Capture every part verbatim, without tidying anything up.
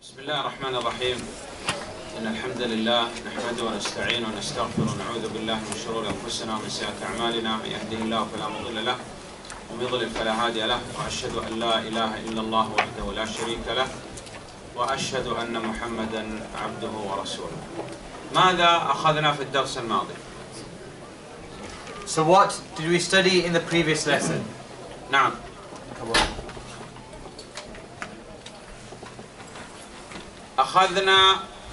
بسم الله الرحمن الرحيم. إن الحمد لله نحمده ونستعين ونستغفر ونعوذ بالله من شرور أنفسنا ومن سيئات أعمالنا، من يهده الله فلا مضل له ومن يضلل فلا هادي له، وأشهد أن لا إله إلا الله وحده لا شريك له، وأشهد أن محمدا عبده ورسوله. ماذا أخذنا في الدرس الماضي؟ So what did we study in the previous lesson? نعم. أخذنا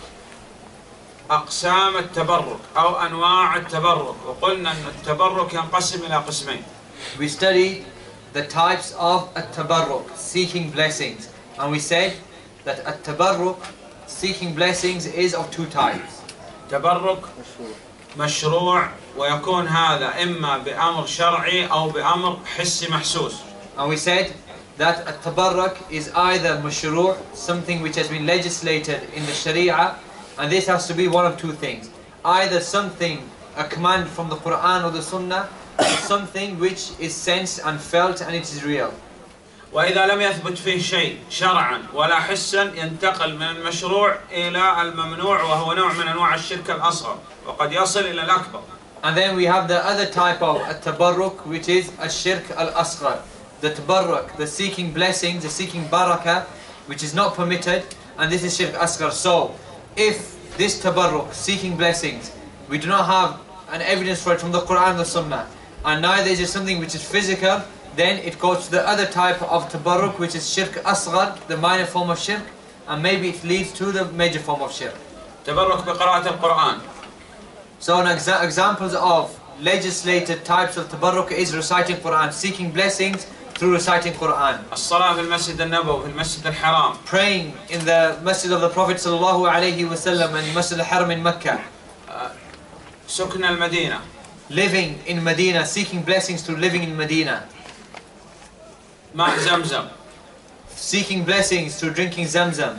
أقسام التبرك أو أنواع التبرك، وقلنا أن التبرك ينقسم إلى قسمين. We studied the types of at-tabarruk, seeking blessings, and we said that at-tabarruk, seeking blessings, is of two types. تبرك مشروع، ويكون هذا إما بأمر شرعي أو بأمر حسي محسوس. And we said that at-tabarruk is either mashru', something which has been legislated in the Sharia, and this has to be one of two things. Either something, a command from the Quran or the Sunnah, or something which is sensed and felt and it is real. وإذا لم يثبت فيه شيء شرعا ولا حسا ينتقل من المشروع إلى الممنوع، وهو نوع من أنواع الشرك الأصغر، وقد يصل إلى الأكبر. And then we have the other type of at-tabarruk, which is ash-shirk al-asghar. The tabarruk, the seeking blessings, the seeking barakah, which is not permitted, and this is shirk asghar. So, if this tabarruk, seeking blessings, we do not have an evidence for it from the Quran and the Sunnah, and neither is it something which is physical, then it goes to the other type of tabarruk, which is shirk asghar, the minor form of shirk, and maybe it leads to the major form of shirk. تبرك بقراءة القرآن. So an exa examples of legislated types of tabarruk is reciting Quran, seeking blessings through reciting Quran. الصلاة في المسجد النبوي في المسجد الحرام. Praying in the masjid of the Prophet sallallahu alaihi wasallam and Masjid al-Haram in Mecca. سكن المدينة. Living in Medina, seeking blessings through living in Medina. ماء زمزم. Seeking blessings through drinking Zamzam.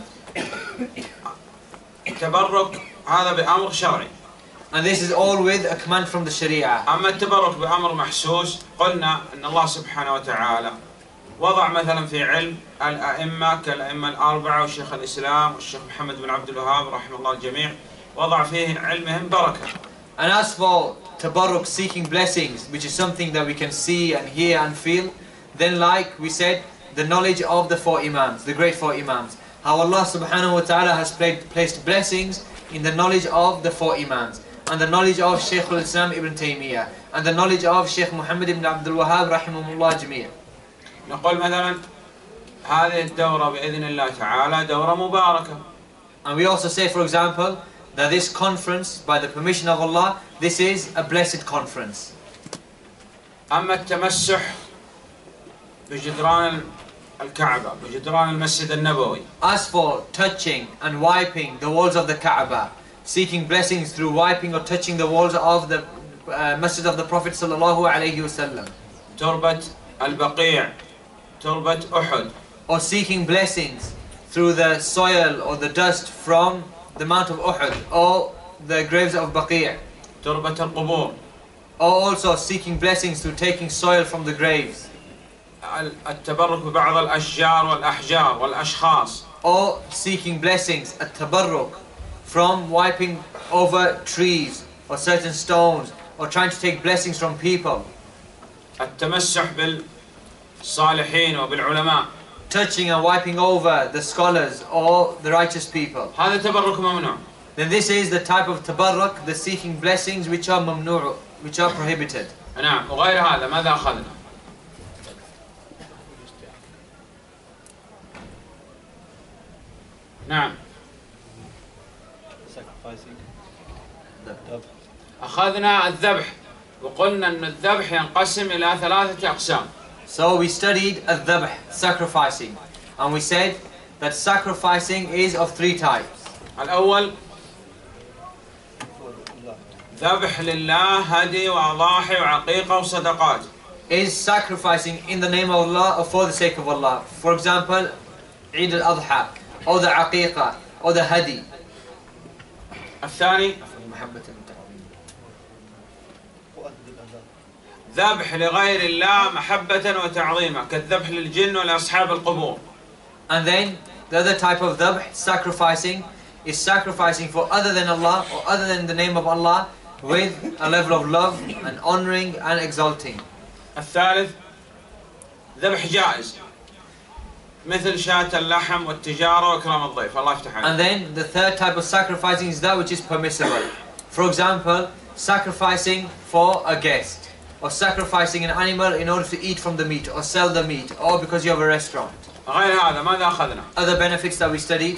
التبرك هذا بأمر شرعي. And this is all with a command from the Sharia. أما التبرك بأمر محسوس، قلنا أن الله سبحانه وتعالى وضع مثلا في علم الأئمة كالأئمة الأربعة والشيخ الإسلام والشيخ محمد بن عبد الوهاب رحمه الله الجميع، وضع فيه علمهم بركة. And as for tabarruk, seeking blessings, which is something that we can see and hear and feel, then like we said, the knowledge of the four Imams, the great four Imams. How Allah subhanahu wa ta'ala has placed blessings in the knowledge of the four Imams, and the knowledge of Shaykh al-Islam ibn Taymiyyah, and the knowledge of Shaykh Muhammad ibn Abdul Wahhab rahimahullah jamia. نقول مثلا هذه الدورة بإذن الله تعالى دورة مباركة. And we also say, for example, that this conference, by the permission of Allah, this is a blessed conference. أما التمسح بجدران الكعبة بجدران المسجد النبوي. As for touching and wiping the walls of the Kaaba, seeking blessings through wiping or touching the walls of the uh, Masjid of the Prophet sallallahu alaihi wasallam. تربة البقيع، تربة أحد. Or seeking blessings through the soil or the dust from the Mount of Uhud, or the graves of Baqi'. تربة القبور. Or also seeking blessings through taking soil from the graves. التبرك ببعض الأشجار والأحجار والأشخاص. Or seeking blessings, at-tabarruk, from wiping over trees or certain stones, or trying to take blessings from people. التمسح بالصالحين وبالعلماء. Touching and wiping over the scholars or the righteous people. هذا تبرك ممنوع. Then this is the type of tabarruk, the seeking blessings which are mamnu', which are prohibited. نعم. وغير هذا ماذا أخذنا؟ نعم. أخذنا الذبح، وقلنا أن الذبح ينقسم إلى ثلاثة أقسام. So we studied al-dhabh, sacrificing, and we said that sacrificing is of three types. الأول ذبح لله، هدي وأضاحي وعقيقة وصدقات. Is sacrificing in the name of Allah or for the sake of Allah. For example, Eid al-Adha, or the aqiqah, or the hadi. الثاني ذبح لغير الله محبة وتعظيما، كالذبح للجن ولأصحاب القبور. And then the other type of dhabh, sacrificing, is sacrificing for other than Allah or other than the name of Allah with a level of love and honoring and exalting. الثالث ذبح جائز مثل شاة اللحم والتجارة وإكرام الضيف. الله يفتح عليك. And then the third type of sacrificing is that which is permissible. For example, sacrificing for a guest, or sacrificing an animal in order to eat from the meat or sell the meat, or because you have a restaurant. غير هذا ماذا أخذنا؟ Other benefits that we studied.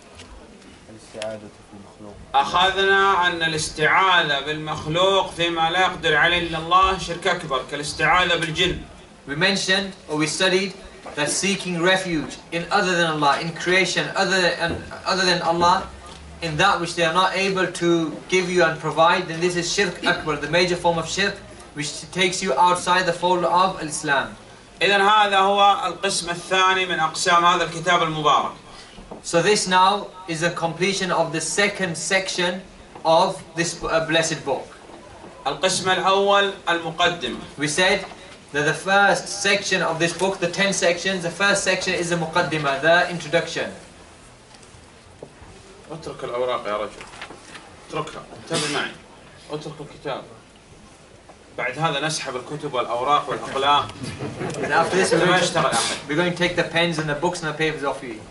أخذنا أن الاستعاذة بالمخلوق فيما لا يقدر عليه إلا الله شرك أكبر كالاستعاذة بالجن. We mentioned or we studied that seeking refuge in other than Allah, in creation other than, other than Allah, in that which they are not able to give you and provide, then this is shirk akbar, the major form of shirk, which takes you outside the fold of Islam. إذن هذا هو القسم الثاني من أقسام هذا الكتاب المبارك. So this now is a completion of the second section of this uh, blessed book. القسم الأول المقدمة. We said that the first section of this book, the ten sections, the first section is the muqaddimah, the introduction. اترك الأوراق يا رجل. اتركها. انتبه معي. اترك الكتاب. بعد هذا نسحب الكتب والأوراق والأقلام. And after this, we're ما going, يشتغل to, أحد. we're going to take the pens and the books and the papers off you.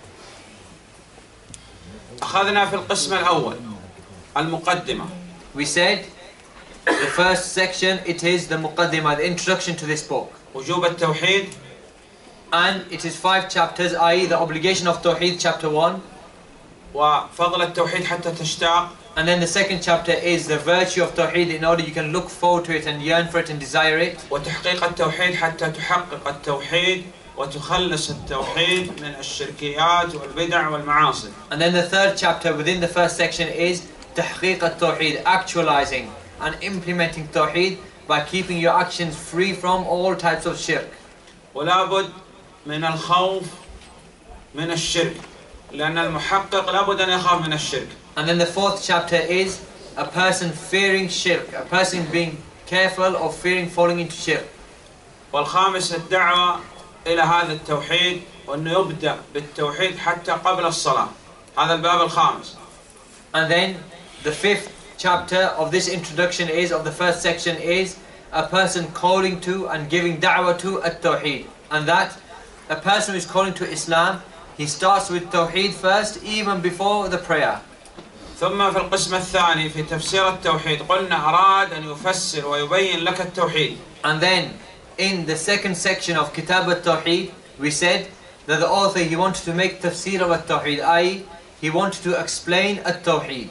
أخذنا في القسم الأول المقدمة. We said the first section, it is the muqaddimah, the introduction to this book. وجوب التوحيد. And it is five chapters, that is the obligation of Tawheed, chapter one. وفضل التوحيد حتى تشتاق. And then the second chapter is the virtue of Tawheed in order you can look forward to it and yearn for it and desire it. وتحقيق التوحيد حتى تحقق التوحيد وتخلص التوحيد من الشركيات والبدع والمعاصي. And then the third chapter within the first section is تحقيق التوحيد, actualizing and implementing Tawheed by keeping your actions free from all types of shirk. ولا بد من الخوف من الشرك لأن المحقق لا بد أن يخاف من الشرك. And then the fourth chapter is a person fearing shirk, a person being careful of fearing falling into shirk. والخامس الدعوة إلى هذا التوحيد وأنه يبدأ بالتوحيد حتى قبل الصلاة. هذا الباب الخامس. And then the fifth chapter of this introduction is, of the first section is, a person calling to and giving da'wah to at-tawheed. And that a person who is calling to Islam, he starts with tawheed first, even before the prayer. ثم في القسم الثاني في تفسير التوحيد قلنا أراد أن يفسر ويبين لك التوحيد. And then in the second section of Kitab al-Tawheed, we said that the author, he wanted to make tafsir of al-Tawheed, that is, he wanted to explain al-Tawheed.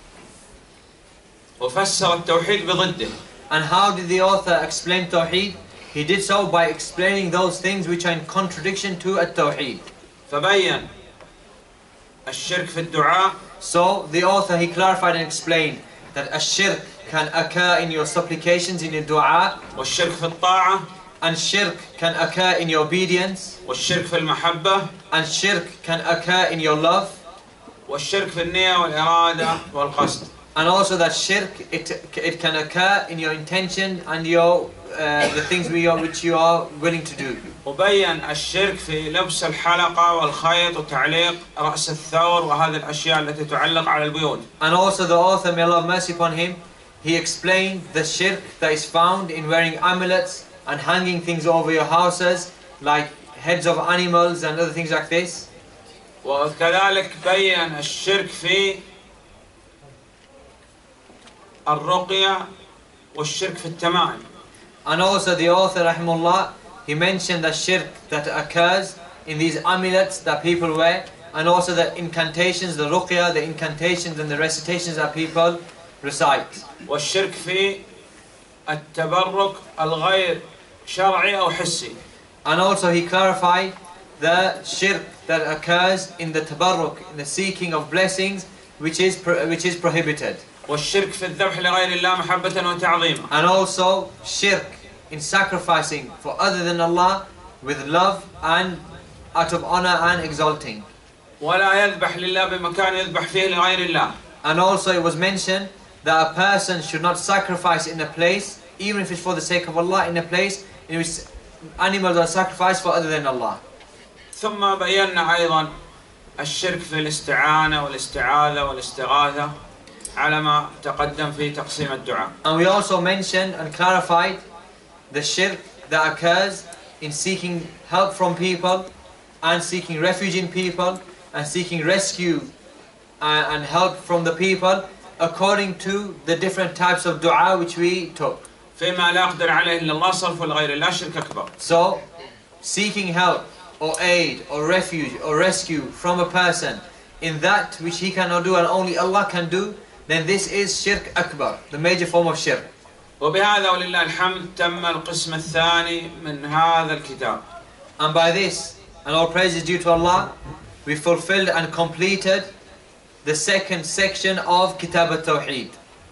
وفسر التوحيد بضده. And how did the author explain Tawheed? He did so by explaining those things which are in contradiction to al-Tawheed. فبين الشرك في الدعاء. So the author, he clarified and explained that ash-shirk can occur in your supplications, in your dua. والشرك في الطاعة. And shirk can occur in your obedience. والشرك في المحبة. And shirk can occur in your love. والشرك في النية والإرادة والقصد. And also that shirk, it, it can occur in your intention and your uh, the things we are, which you are willing to do. وبين الشرك في لبس الحلقة والخيط وتعليق رأس الثور وهذه الأشياء التي تعلق على البيوت. And also the author, may Allah have mercy upon him, he explained the shirk that is found in wearing amulets and hanging things over your houses, like heads of animals and other things like this. وكذلك بين الشرك في الرقية والشرك في التمائم. And also the author, rahimullah, he mentioned the shirk that occurs in these amulets that people wear, and also the incantations, the ruqya, the incantations and the recitations that people recite. والشرك في التبرك الغير شرعي أو حسي. And also he clarified the shirk that occurs in the tabarruk, in the seeking of blessings, which is pro which is prohibited. والشرك في الذبح لغير الله محبة وتعظيما. And also shirk in sacrificing for other than Allah with love and out of honor and exalting. ولا يذبح لله بمكان يذبح فيه لغير الله. And also it was mentioned that a person should not sacrifice in a place, even if it's for the sake of Allah, in a place in which animals are sacrificed for other than Allah. ثم بينا أيضا الشرك في الاستعانة والاستعاذة والاستغاثة على ما تقدم في تقسيم الدعاء. And we also mentioned and clarified the shirk that occurs in seeking help from people and seeking refuge in people and seeking rescue and help from the people according to the different types of dua which we took. فيما لا يقدر عليه إلا الله صرف لغير الله شرك أكبر. So, seeking help or aid or refuge or rescue from a person in that which he cannot do and only Allah can do, then this is shirk akbar, the major form of shirk. وبهذا ولله الحمد تم القسم الثاني من هذا الكتاب. And by this, and all praise is due to Allah, we fulfilled and completed the second section of Kitab al-Tawheed.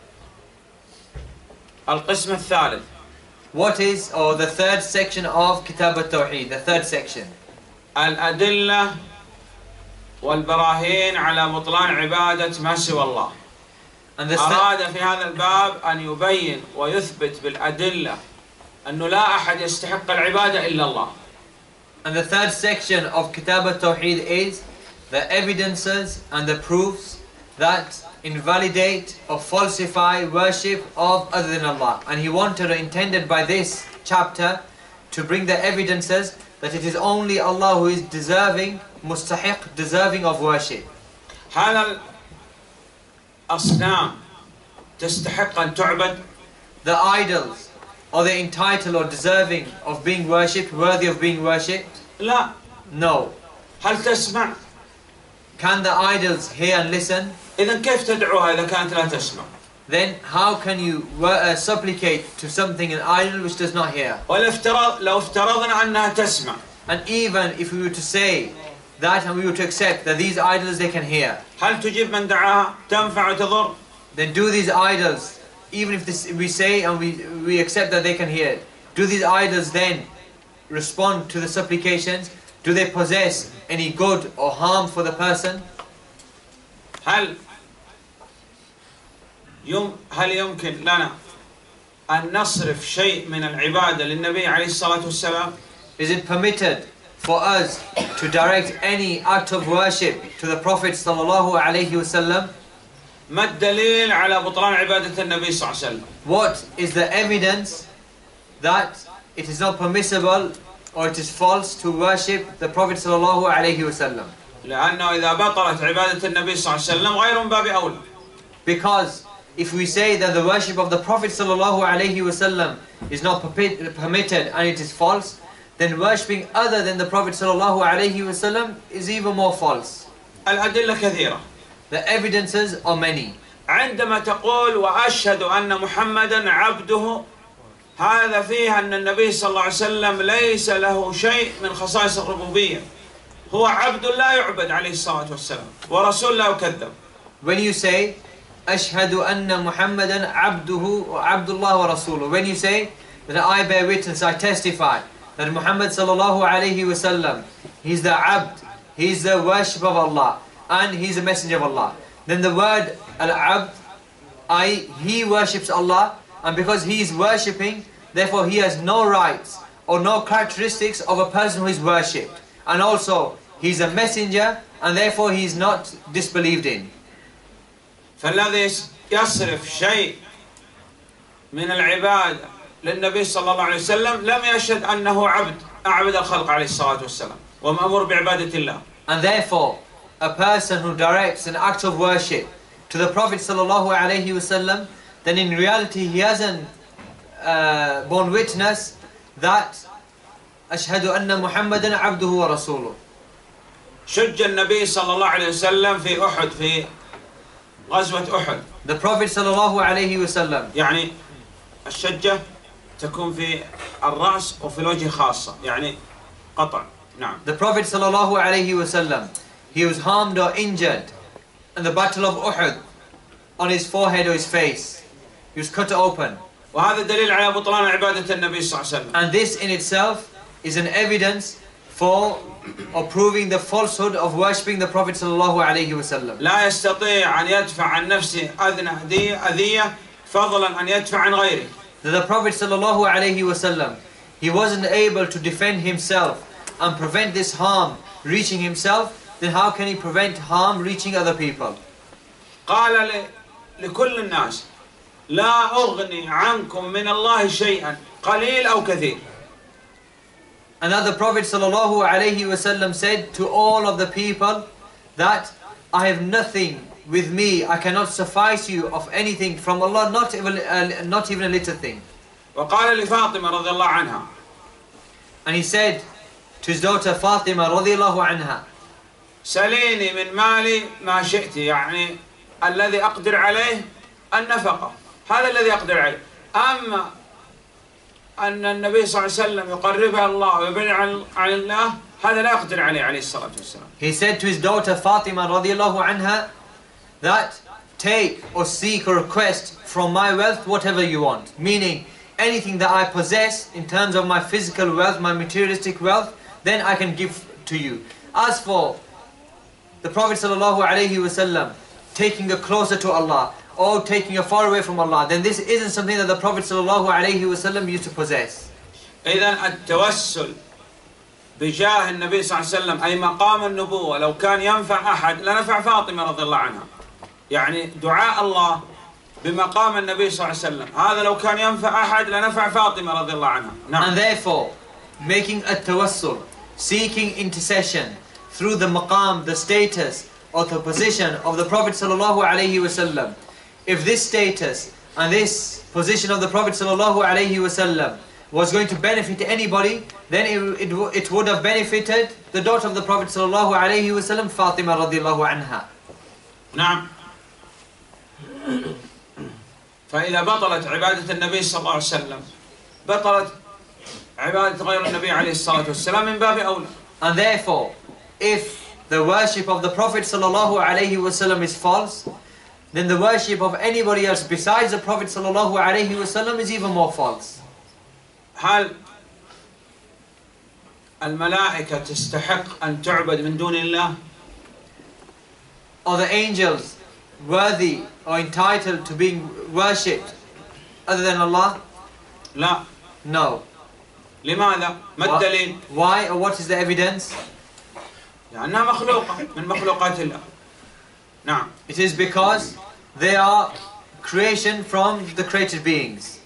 القسم الثالث. What is, or the third section of Kitab al-Tawheed, the third section. الأدلة والبراهين على بطلان عبادة ما سوى الله. And the أراد في هذا الباب أن يبين ويثبت بالأدلة أنه لا أحد يستحق العبادة إلا الله. And the third section of Kitab al-Tawheed is the evidences and the proofs that invalidate or falsify worship of other than Allah. And he wanted or intended by this chapter to bring the evidences that it is only Allah who is deserving, mustahiq, deserving of worship. هذا الأصنام تستحق أن تعبد. The idols, are they entitled or deserving of being worshipped, worthy of being worshipped? لا. No. هل تسمع؟ Can the idols hear and listen? إذا كيف تدعوها إذا كانت لا تسمع؟ Then how can you uh, supplicate to something, an idol which does not hear? والافتراض لو افترضنا أنها تسمع. And even if we were to say that and we were to accept that these idols they can hear, هل تجيب من دعاها؟ تنفع وتضر؟ then do these idols, even if this, we say and we, we accept that they can hear, do these idols then respond to the supplications? Do they possess any good or harm for the person? هل يم هل يمكن لنا أن نصرف شيء من العبادة للنبي عليه الصلاة والسلام؟ Is it permitted for us to direct any act of worship to the Prophet sallallahu alaihi wasallam? ما الدليل على بطلان عبادة النبي صلى الله عليه وسلم؟ What is the evidence that it is not permissible or it is false to worship the Prophet sallallahu alaihi wasallam? لأنه إذا بطلت عبادة النبي صلى الله عليه وسلم غير من باب أولى. Because if we say that the worship of the Prophet sallallahu alaihi wasallam is not permitted and it is false, then worshipping other than the Prophet sallallahu alaihi wasallam is even more false. الأدلة كثيرة. The evidences are many. عندما تقول وأشهد أن محمدا عبده، هذا فيه أن النبي صلى الله عليه وسلم ليس له شيء من خصائص الربوبية، هو عبد لا يعبد عليه الصلاة والسلام ورسول لا يكذب. When you say أشهد أن محمدا عبده وعبد الله ورسوله, when you say that I bear witness, I testify that Muhammad sallallahu alaihi wasallam, he's the abd, he's the worship of Allah and he's a messenger of Allah, then the word al-abd, I, he worships Allah, and because he is worshipping, therefore he has no rights or no characteristics of a person who is worshipped, and also he's a messenger and therefore he is not disbelieved in. فالذي يصرف شيء من العبادة للنبي صلى الله عليه وسلم لم يشهد أنه عبد أعبد الخلق عليه الصلاة والسلام ومأمور بعبادة الله. And therefore, a person who directs an act of worship to the Prophet sallallahu alaihi wasallam, then in reality he hasn't uh, borne witness that أشهد أن محمدا عبده ورسوله. شج النبي صلى الله عليه وسلم في أحد في غزوة أحد. The Prophet sallallahu alaihi wasallam. يعني الشجة تكون في الرأس وفي الوجه خاصة، يعني قطع. نعم. The Prophet sallallahu alaihi wasallam, he was harmed or injured in the battle of Uhud on his forehead or his face. He was cut open. وهذا دليل على بطلان عبادة النبي صلى الله عليه وسلم. And this in itself is an evidence for or proving the falsehood of worshipping the Prophet sallallahu alaihi wasallam. لا يستطيع أن يدفع عن نفسه أذنى أذية فضلا أن يدفع عن غيره. That the Prophet sallallahu alaihi wasallam, he wasn't able to defend himself and prevent this harm reaching himself, then how can he prevent harm reaching other people? قال ل- لكل الناس لا أغني عنكم من الله شيئا قليل أو كثير. And that the Prophet sallallahu alaihi wasallam said to all of the people that I have nothing with me, I cannot suffice you of anything from Allah, not even, uh, not even a little thing. وقال لفاطمة رضي الله عنها And he said to his daughter Fatima radiallahu anha, سليني من مالي ما شئت، يعني الذي أقدر عليه النفقة، هذا الذي أقدر عليه. أما أن النبي صلى الله عليه وسلم يقربها الله ويبعد عن عن الله، هذا لا يقدر عليه عليه الصلاة والسلام. He said to his daughter Fatima radiallahu anha that take or seek or request from my wealth whatever you want. Meaning anything that I possess in terms of my physical wealth, my materialistic wealth, then I can give to you. As for the Prophet sallallahu alaihi wasallam taking a closer to Allah or taking a far away from Allah, then this isn't something that the Prophet sallallahu alaihi wasallam used to possess. إذن التوسل بجاه النبي صلى الله عليه وسلم أي مقام النبوة لو كان ينفع أحد لنفع فاطمة رضي الله عنها. يعني دعاء الله بمقام النبي صلى الله عليه وسلم هذا لو كان ينفع أحد لنفع فاطمة رضي الله عنها. نعم. And therefore, making a tawassul, seeking intercession through the maqam, the status or the position of the Prophet sallallahu alaihi wasallam. If this status and this position of the Prophet sallallahu alaihi wasallam was going to benefit anybody, then it, it, it would have benefited the daughter of the Prophet sallallahu alaihi wasallam, Fatima radiallahu anha. نعم. فإذا بطلت عبادة النبي صلى الله عليه وسلم بطلت عبادة غير النبي عليه الصلاة والسلام من باب أولى. And therefore, if the worship of the Prophet sallallahu alaihi wasallam is false, then the worship of anybody else besides the Prophet sallallahu alaihi wasallam is even more false. هل الملائكة تستحق أن تعبد من دون الله؟ Are the angels worthy or entitled to being worshipped other than Allah? لا. No. لماذا؟ ما Why- الدليل؟ Why or what is the evidence? لأنها مخلوقة من مخلوقات الله. نعم. It is because they are creation from the created beings.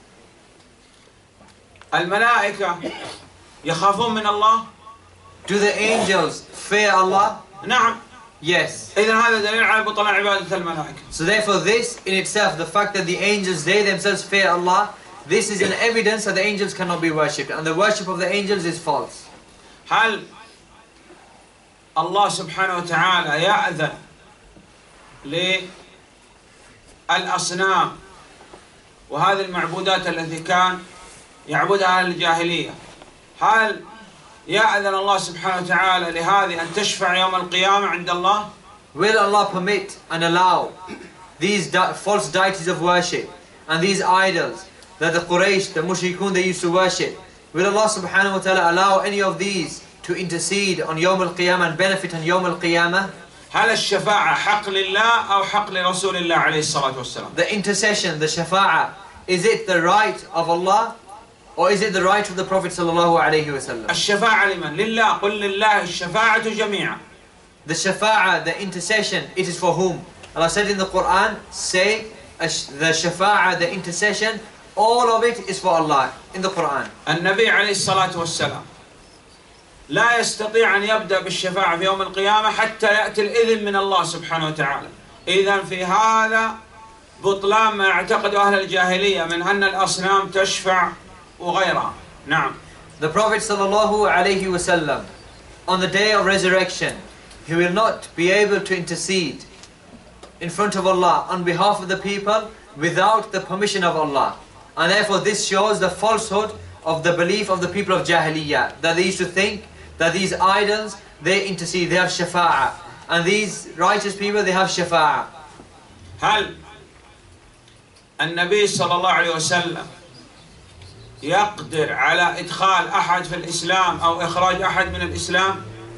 الملائكة يخافون من الله؟ Do the angels fear Allah? نعم. Yes. إذن هذا دليل على بطلان عبادة الملائكة. So therefore this in itself, the fact that the angels, they themselves fear Allah, this is an evidence that the angels cannot be worshipped. And the worship of the angels is false. هل الله سبحانه وتعالى يأذن للأصنام وهذه المعبودات التي كان يعبدها أهل الجاهلية، هل يأذن الله سبحانه وتعالى لهذه أن تشفع يوم القيامة عند الله؟ Will Allah permit and allow these di false deities of worship and these idols that the Quraysh, the Mushrikun, they used to worship, will Allah subhanahu wa ta'ala allow any of these to intercede on Yawm al-Qiyamah and benefit on Yawm al-Qiyamah? هل الشفاعة حق لله أو حق لرسول الله عليه الصلاة والسلام؟ The intercession, the shafa'ah, is it the right of Allah or is it the right of the Prophet sallallahu alaihi wasallam? الشفاعة لمن؟ لله. قل لله الشفاعة جميعا. The shafa'ah, the intercession, it is for whom? Allah said in the Quran, say the shafa'ah, the intercession, all of it is for Allah in the Quran. النبي عليه الصلاة والسلام لا يستطيع أن يبدأ بالشفاعة في يوم القيامة حتى يأتي الإذن من الله سبحانه وتعالى. إذن في هذا بطلان ما يعتقد أهل الجاهلية من أن الأصنام تشفع وغيرها. نعم. The Prophet sallallahu alaihi wasallam, on the day of resurrection, he will not be able to intercede in front of Allah on behalf of the people without the permission of Allah. And therefore this shows the falsehood of the belief of the people of Jahiliyyah, that they used to think that these idols, they intercede, they have shafa'ah. And these righteous people, they have shafa'ah. هل النبي صلى الله عليه وسلم يقدر على إدخال أحد في الإسلام أو إخراج أحد من الإسلام؟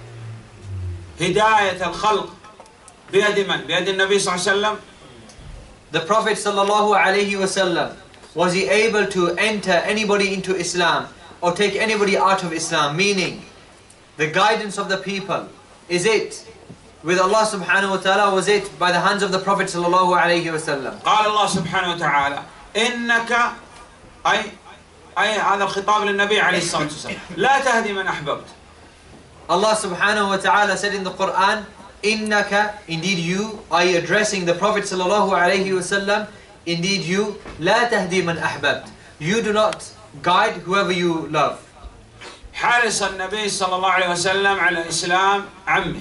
هداية الخلق بيد من؟ بيد النبي صلى الله عليه وسلم. The Prophet sallallahu alaihi wasallam, was he able to enter anybody into Islam or take anybody out of Islam? Meaning, the guidance of the people, is it with Allah subhanahu wa ta'ala? Was it by the hands of the Prophet sallallahu alayhi wa sallam? قال الله سبحانه وتعالى إنك أي أي هذا الخطاب للنبي عليه الصلاة والسلام لا تهدي من أحببت. Allah subhanahu wa ta'ala said in the Quran, Innaka, indeed you, are you addressing the Prophet sallallahu alayhi wa sallam, indeed you, la tahdi man ahbabt. You do not guide whoever you love. حرص النبي صلى الله عليه وسلم على إسلام عمه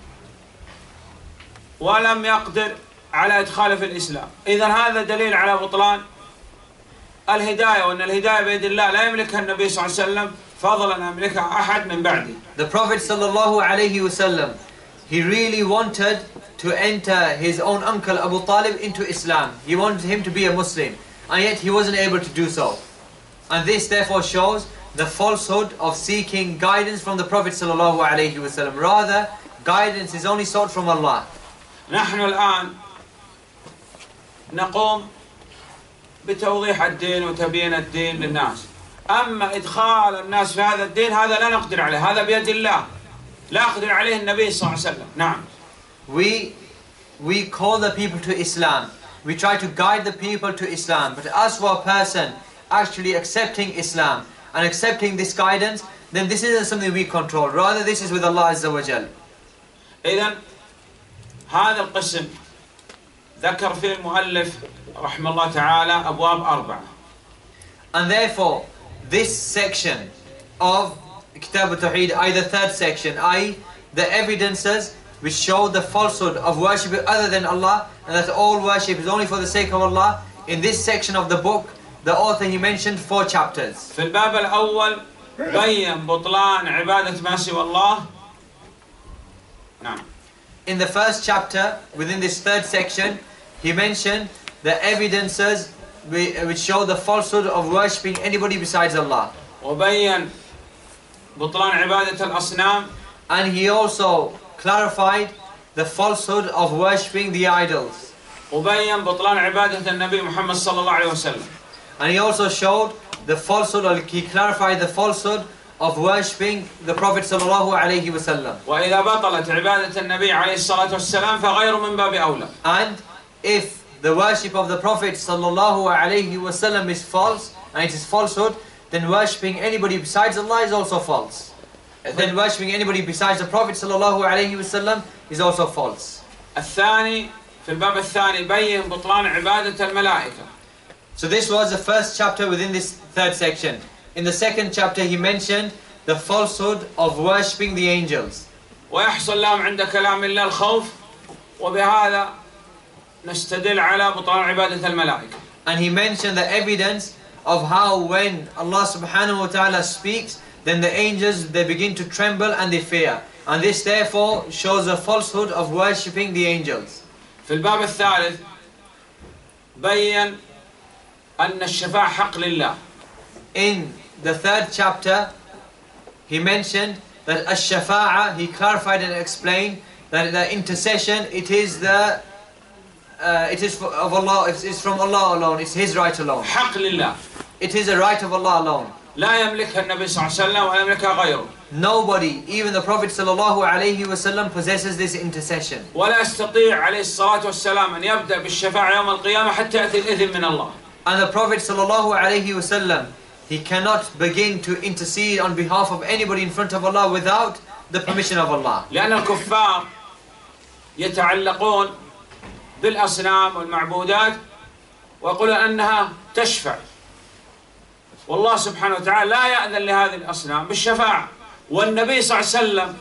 ولم يقدر على إدخاله في الإسلام. إذن هذا دليل على بطلان الهداية، وأن الهداية بيد الله لا يملكها النبي صلى الله عليه وسلم فضلا أن يملكها أحد من بعده. The Prophet sallallahu alayhi wa sallam, he really wanted to enter his own uncle Abu Talib into Islam. He wanted him to be a Muslim, and yet he wasn't able to do so. And this therefore shows the falsehood of seeking guidance from the Prophet sallallahu alayhi wa sallam. Rather, guidance is only sought from Allah. نحن الآن نقوم بتوضيح الدين وتبيين الدين للناس. أما إدخال الناس في هذا الدين هذا لا نقدر عليه، هذا بيد الله لا يقدر عليه النبي صلى الله عليه وسلم. نعم. We we call the people to Islam. We try to guide the people to Islam. But as for a person actually accepting Islam and accepting this guidance, then this isn't something we control. Rather, this is with Allah Azza wa Jal. إذن هذا القسم ذكر فيه المؤلف رحمه الله تعالى أبواب أربعة. And therefore, this section of Kitab al-Tawheed, I, the third section, I, the evidences which show the falsehood of worship other than Allah, and that all worship is only for the sake of Allah. In this section of the book, the author, he mentioned four chapters. في الباب الأول بين بطلان عبادة ما سوى الله. نعم. In the first chapter, within this third section, he mentioned the evidences which show the falsehood of worshipping anybody besides Allah. وبين بطلان عبادة الأصنام. And he also clarified the falsehood of worshipping the idols. وبين بطلان عبادة النبي محمد صلى الله عليه وسلم. And he also showed the falsehood, or he clarified the falsehood of worshipping the Prophet sallallahu alaihi wasallam. وإذا بطلت عبادة النبي عليه الصلاة والسلام فغير من باب أولى. And if the worship of the Prophet sallallahu alaihi wasallam is false, and it is falsehood, then worshipping anybody besides Allah is also false. Then worshipping anybody besides the Prophet sallallahu alaihi wasallam is also false. الثاني في الباب الثاني بين بطلان عبادة الملائكة. So this was the first chapter within this third section. In the second chapter he mentioned the falsehood of worshipping the angels. ويحصل لهم عند كلام الله الخوف وبهذا نستدل على بطلان عبادة الملائكة. And he mentioned the evidence of how when Allah subhanahu wa ta'ala speaks, then the angels, they begin to tremble and they fear. And this therefore shows the falsehood of worshipping the angels. في الباب الثالث بين أن الشفاعة حق لله. In the third chapter, he mentioned that ash-shafa'a, he clarified and explained that the intercession, it is the uh, it is of Allah, it is from Allah alone, it's His right alone. حق لله. It is a right of Allah alone. لا يملكها النبي صلى الله عليه وسلم ولا يملكها غيره. Nobody, even the Prophet sallallahu alaihi wasallam, possesses this intercession. ولا يستطيع عليه الصلاة والسلام أن يبدأ بالشفاعة يوم القيامة حتى يأتي الإذن من الله. And the Prophet sallallahu alaihi wasallam, he cannot begin to intercede on behalf of anybody in front of Allah without the permission of Allah. لأن الكفار يتعلقون بالأصنام والمعبودات ويقولون أنها تشفع. والله سبحانه وتعالى لا يأذن لهذه الأصنام بالشفاعة. والنبي صلى الله عليه وسلم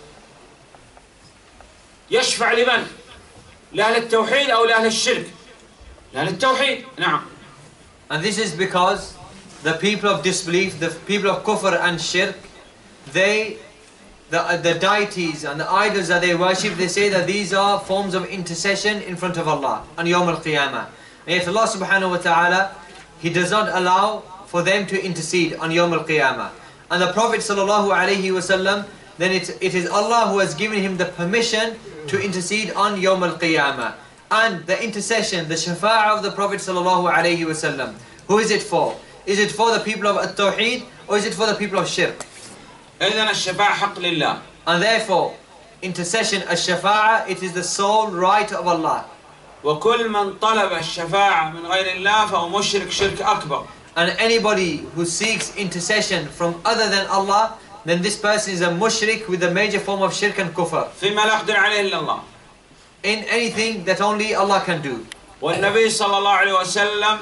يشفع لمن؟ لأهل التوحيد أو لأهل الشرك؟ لأهل التوحيد. نعم. And this is because the people of disbelief, the people of kufr and shirk, they, the, the deities and the idols that they worship, they say that these are forms of intercession in front of Allah on Yawm al-Qiyamah. And yet Allah subhanahu wa ta'ala, He does not allow for them to intercede on Yawm al-Qiyamah. And the Prophet sallallahu alaihi wasallam, then it, it is Allah who has given him the permission to intercede on Yawm al-Qiyamah. And the intercession, the shafa'ah of the Prophet sallallahu alaihi wasallam, who is it for? Is it for the people of at-Tawheed or is it for the people of shirk? إذن الشفاعة حق لله. And therefore, intercession الشفاعة, it is the sole right of Allah. وكل من طلب الشفاعة من غير الله فهو مشرك شرك أكبر. And anybody who seeks intercession from other than Allah, then this person is a mushrik with a major form of shirk and kufr. فيما لا يقدر عليه إلا الله. In anything that only Allah can do. والنبي صلى الله عليه وسلم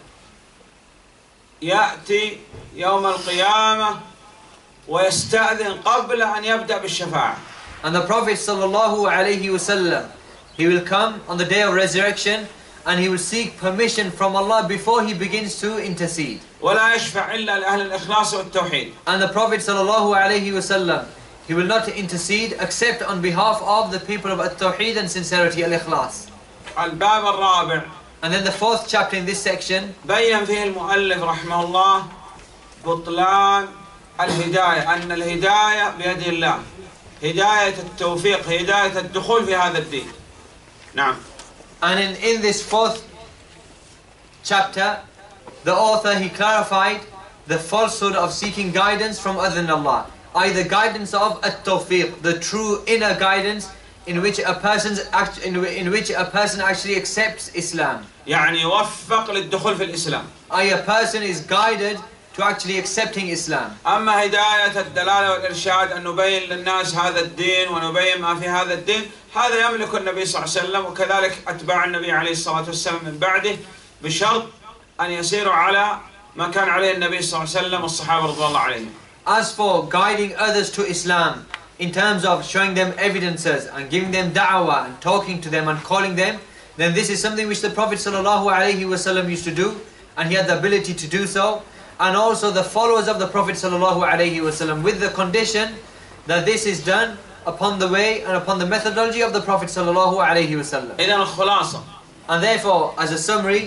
يأتي يوم القيامة ويستأذن قبل أن يبدأ بالشفاعة. And the Prophet sallallahu alaihi wasallam, he will come on the day of resurrection and he will seek permission from Allah before he begins to intercede. ولا يشفع إلا لأهل الإخلاص والتوحيد. And the Prophet sallallahu alaihi wasallam, he will not intercede except on behalf of the people of at-tawheed and sincerity, al-ikhlas. الباب الرابع. And then the fourth chapter in this section, بين فيه المؤلف رحمه الله بطلان الهداية، أن الهداية بيد الله، هداية التوفيق، هداية الدخول في هذا الدين. نعم. And in, in this fourth chapter, the author, he clarified the falsehood of seeking guidance from other than Allah. Either guidance of at-tawfiq, the true inner guidance in which a person's act, in, in which a person actually accepts Islam. يعني يوفق للدخول في الإسلام. I, a person is guided to actually accepting Islam. أما هداية الدلالة والإرشاد أن نبين للناس هذا الدين ونبين ما في هذا الدين، هذا يملك النبي صلى الله عليه وسلم وكذلك أتباع النبي عليه الصلاة والسلام من بعده، بشرط أن يسيروا على ما كان عليه النبي صلى الله عليه وسلم والصحابة رضي الله عليهم. As for guiding others to Islam, in terms of showing them evidences and giving them da'wah and talking to them and calling them, then this is something which the Prophet sallallahu alaihi wasallam used to do, and he had the ability to do so. And also the followers of the Prophet sallallahu alaihi wasallam, with the condition that this is done upon the way and upon the methodology of the Prophet sallallahu alaihi wasallam. إذن الخلاصة. And therefore, as a summary,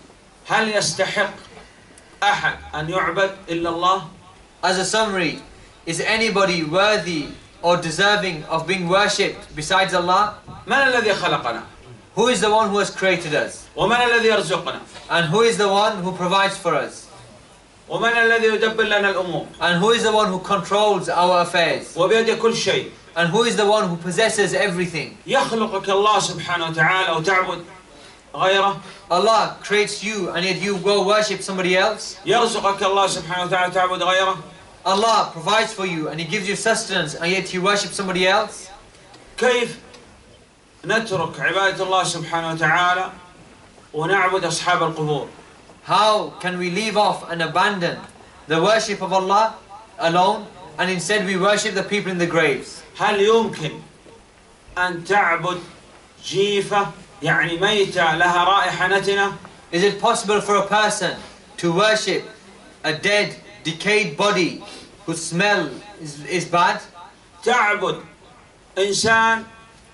هل يستحق أحد أن يعبد إلا الله؟ as a summary, is anybody worthy or deserving of being worshipped besides Allah? من الذي خلقنا؟ Who is the one who has created us? ومن الذي يرزقنا؟ And who is the one who provides for us? ومن الذي يدبر لنا الأمور؟ And who is the one who controls our affairs? وبيده كل شيء. And who is the one who possesses everything? يخلقك الله سبحانه وتعالى وتعبد غيره. Allah creates you and yet you go worship somebody else. يرزقك الله سبحانه وتعالى تعبد غيره. Allah provides for you and He gives you sustenance and yet you worship somebody else. كيف نترك عبادة الله سبحانه وتعالى ونعبد أصحاب القبور؟ How can we leave off and abandon the worship of Allah alone and instead we worship the people in the graves? هل يمكن أن تعبد جيفة يعني ميتة لها رائحة نتنة؟ Is it possible for a person to worship a dead, decayed body whose smell is, is bad? تعبد إنسان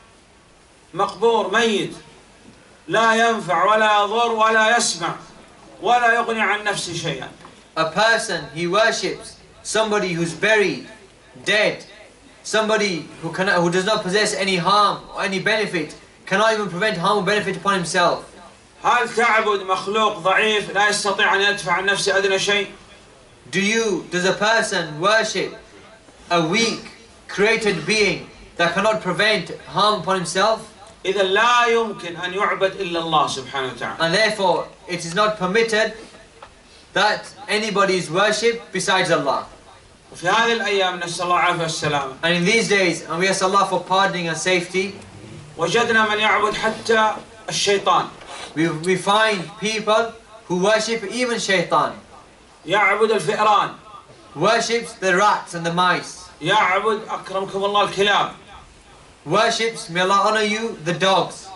مقبور ميت لا ينفع ولا يضر ولا يسمع ولا يغني عن نفسه شيئا. A person, he worships somebody who's buried, dead, somebody who cannot, who does not possess any harm or any benefit, cannot even prevent harm or benefit upon himself. هل تعبد مخلوق ضعيف لا يستطيع أن يدفع عن نفسه أدنى شيء؟ Do you, does a person worship a weak, created being that cannot prevent harm upon himself? إذا لا يمكن أن يعبد إلا الله سبحانه وتعالى. And therefore, it is not permitted that anybody is worshipped besides Allah. وفي هذه الأيام نسأل الله العافية والسلامة. And in these days, and we ask Allah for pardoning and safety, وجدنا من يعبد حتى الشيطان. we, we find people who worship even shaitan. يعبد الفئران. Worships the rats and the mice. يعبد أكرمكم الله الكلاب. Worships, may Allah honor you, the dogs.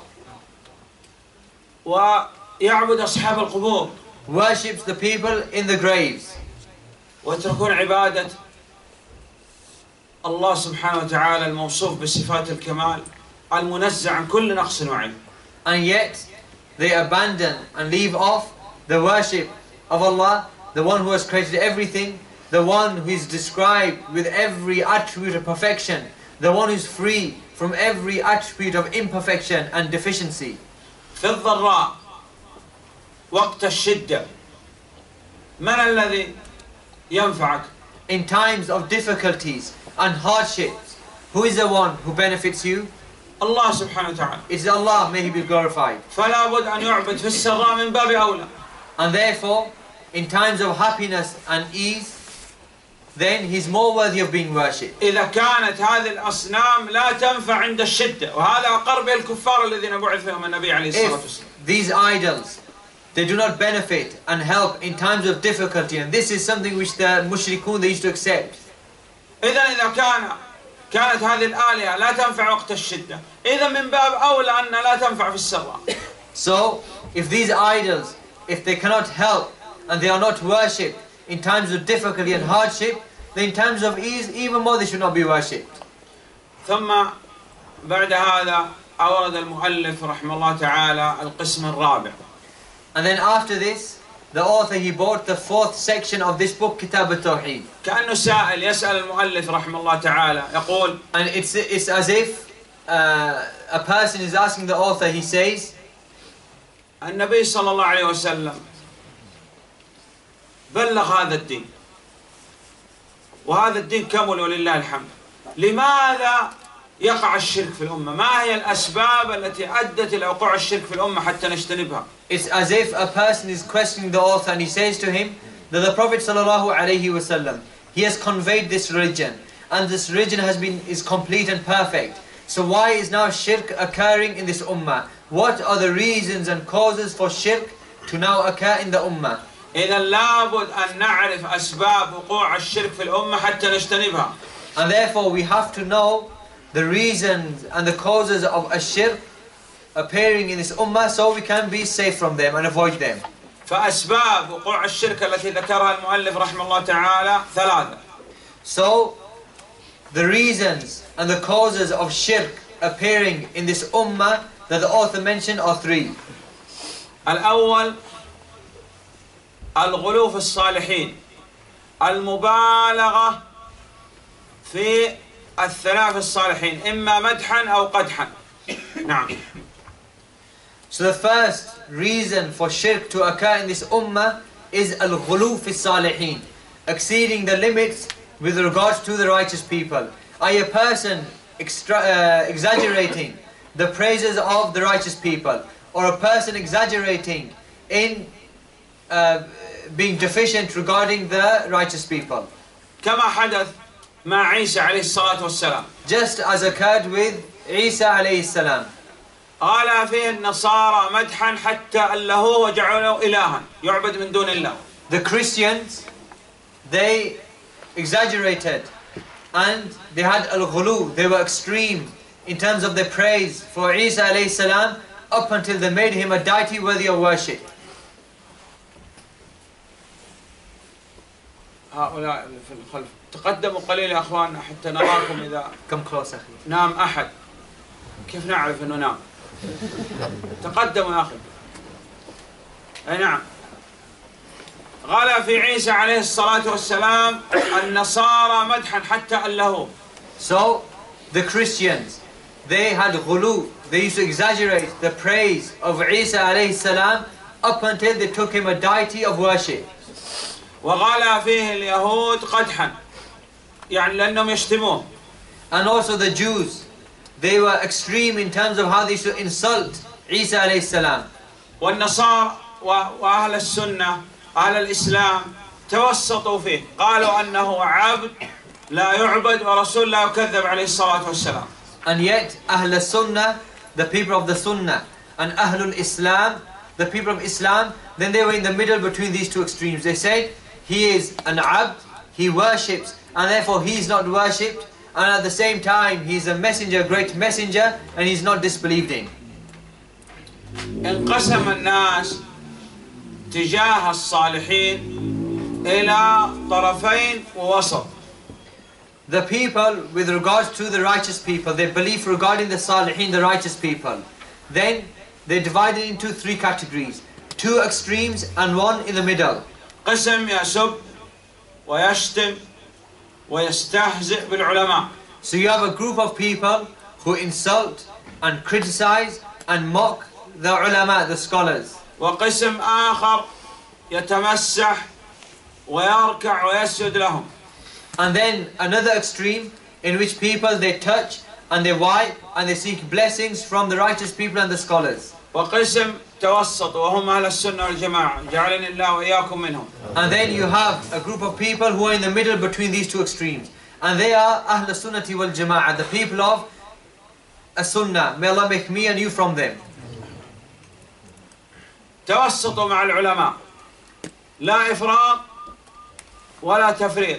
ويعبد أصحاب القبور. Worships the people in the graves. وتكون عبادة الله سبحانه وتعالى الموصوف بصفات الكمال المنزع عن كل نقص وعيب. And yet they abandon and leave off the worship of Allah, the one who has created everything, the one who is described with every attribute of perfection, the one who is free from every attribute of imperfection and deficiency. في الضراء وقت الشدة من الذي ينفعك؟ In times of difficulties and hardships, Who is the one who benefits you? الله سبحانه وتعالى. It's Allah, may He be glorified. فلا بد أن يعبد في السراء من باب أولى. And therefore, in times of happiness and ease, then He's more worthy of being worshipped. إذا كانت هذه الأصنام لا تنفع عند الشدة، وهذا أقر به الكفار الذين بعث فيهم النبي عليه الصلاة والسلام. If these idols, they do not benefit and help in times of difficulty, and this is something which the mushrikun, they used to accept. إذا إذا كان كانت هذه الآلهة لا تنفع وقت الشدة، إذا من باب أولى أن لا تنفع في السراء. So, if these idols, if they cannot help and they are not worshipped in times of difficulty and hardship, then in times of ease, even more they should not be worshipped. ثم بعد هذا أورد المؤلف رحمه الله تعالى القسم الرابع. And then after this, the author, he brought the fourth section of this book, Kitab al-Tawheed. كأنه سائل يسأل المؤلف رحمه الله تعالى يقول And it's, it's as if uh, a person is asking the author, he says, النبي صلى الله عليه وسلم بلغ هذا الدين، وهذا الدين كمل ولله الحمد. لماذا يقع الشرك في الأمة؟ ما هي الأسباب التي أدت إلى وقوع الشرك في الأمة حتى نجتنبها؟ It's as if a person is questioning the author and he says to him that the Prophet sallallahu alaihi wasallam, he has conveyed this religion, and this religion has been is complete and perfect. So why is now shirk occurring in this ummah? What are the reasons and causes for shirk to now occur in the ummah? إذا لابد أن نعرف أسباب وقوع الشرك في الأمة حتى نجتنبها. And therefore we have to know the reasons and the causes of a shirk appearing in this ummah, so we can be safe from them and avoid them. فأسباب وقوع الشرك التي ذكرها المؤلف رحمه الله تعالى ثلاثة. So the reasons and the causes of shirk appearing in this ummah that the author mentioned are three. الأول الغلو في الصالحين، المبالغة في الثناء في الصالحين، إما مدحا أو قدحا. نعم. So the first reason for shirk to occur in this ummah is al-ghulu fi salihin, exceeding the limits with regards to the righteous people. Are a person extra, uh, exaggerating the praises of the righteous people, or a person exaggerating in uh, being deficient regarding the righteous people? كما حدث مع عيسى عليه الصلاة والسلام. Just as occurred with Isa alayhi salam. قال فيه النصارى مدحا حتى ألهوه وجعلوه إلها يعبد من دون الله. The Christians, they exaggerated and they had al-ghulu, they were extreme in terms of their praise for Isa alayhi salam up until they made him a deity worthy of worship. هؤلاء اللي في الخلف تقدموا قليل يا أخواننا حتى نراكم إذا Come close, أخي. نام أحد. كيف نعرف أنه نام؟ تقدموا يا أخي. أي نعم. قال في عيسى عليه الصلاة والسلام النصارى مدحا حتى ألهوه. So the Christians, they had ghulu, they used to exaggerate the praise of Isa alayhi salam up until they took him a deity of worship. وقال فيه اليهود قدحا يعني لأنهم يشتموه. And also the Jews, they were extreme in terms of how they used to insult Isa alayhi salam. والنصارى وأهل السنة أهل الإسلام توسطوا فيه، قالوا أنه عبد لا يعبد ورسول لا يكذب عليه الصلاة والسلام. And yet Ahl al-Sunnah, the people of the Sunnah, and Ahlul Islam, the people of Islam, then they were in the middle between these two extremes. They said he is an abd, he worships, and therefore he is not worshipped, and at the same time he is a messenger, a great messenger, and he is not disbelieved in. انقسم الناس تجاه الصالحين إلى طرفين ووسط. The people, with regards to the righteous people, their belief regarding the Salihin, the righteous people, then they divided into three categories. Two extremes and one in the middle. قسم يسب ويشتم ويستهزئ بالعلماء. So you have a group of people who insult and criticize and mock the ulama, the scholars. وقسم آخر يتمسح ويركع ويسجد لهم. And then another extreme, in which people they touch and they wipe and they seek blessings from the righteous people and the scholars. وقسم توسط وهم أهل السنة والجماعة جعلني الله وإياكم منهم. And then you have a group of people who are in the middle between these two extremes. And they are Ahl Sunnati wal Jama'ah, the people of As-Sunnah. May Allah make me and you from them. توسطوا مع العلماء لا إفراط ولا تفريط.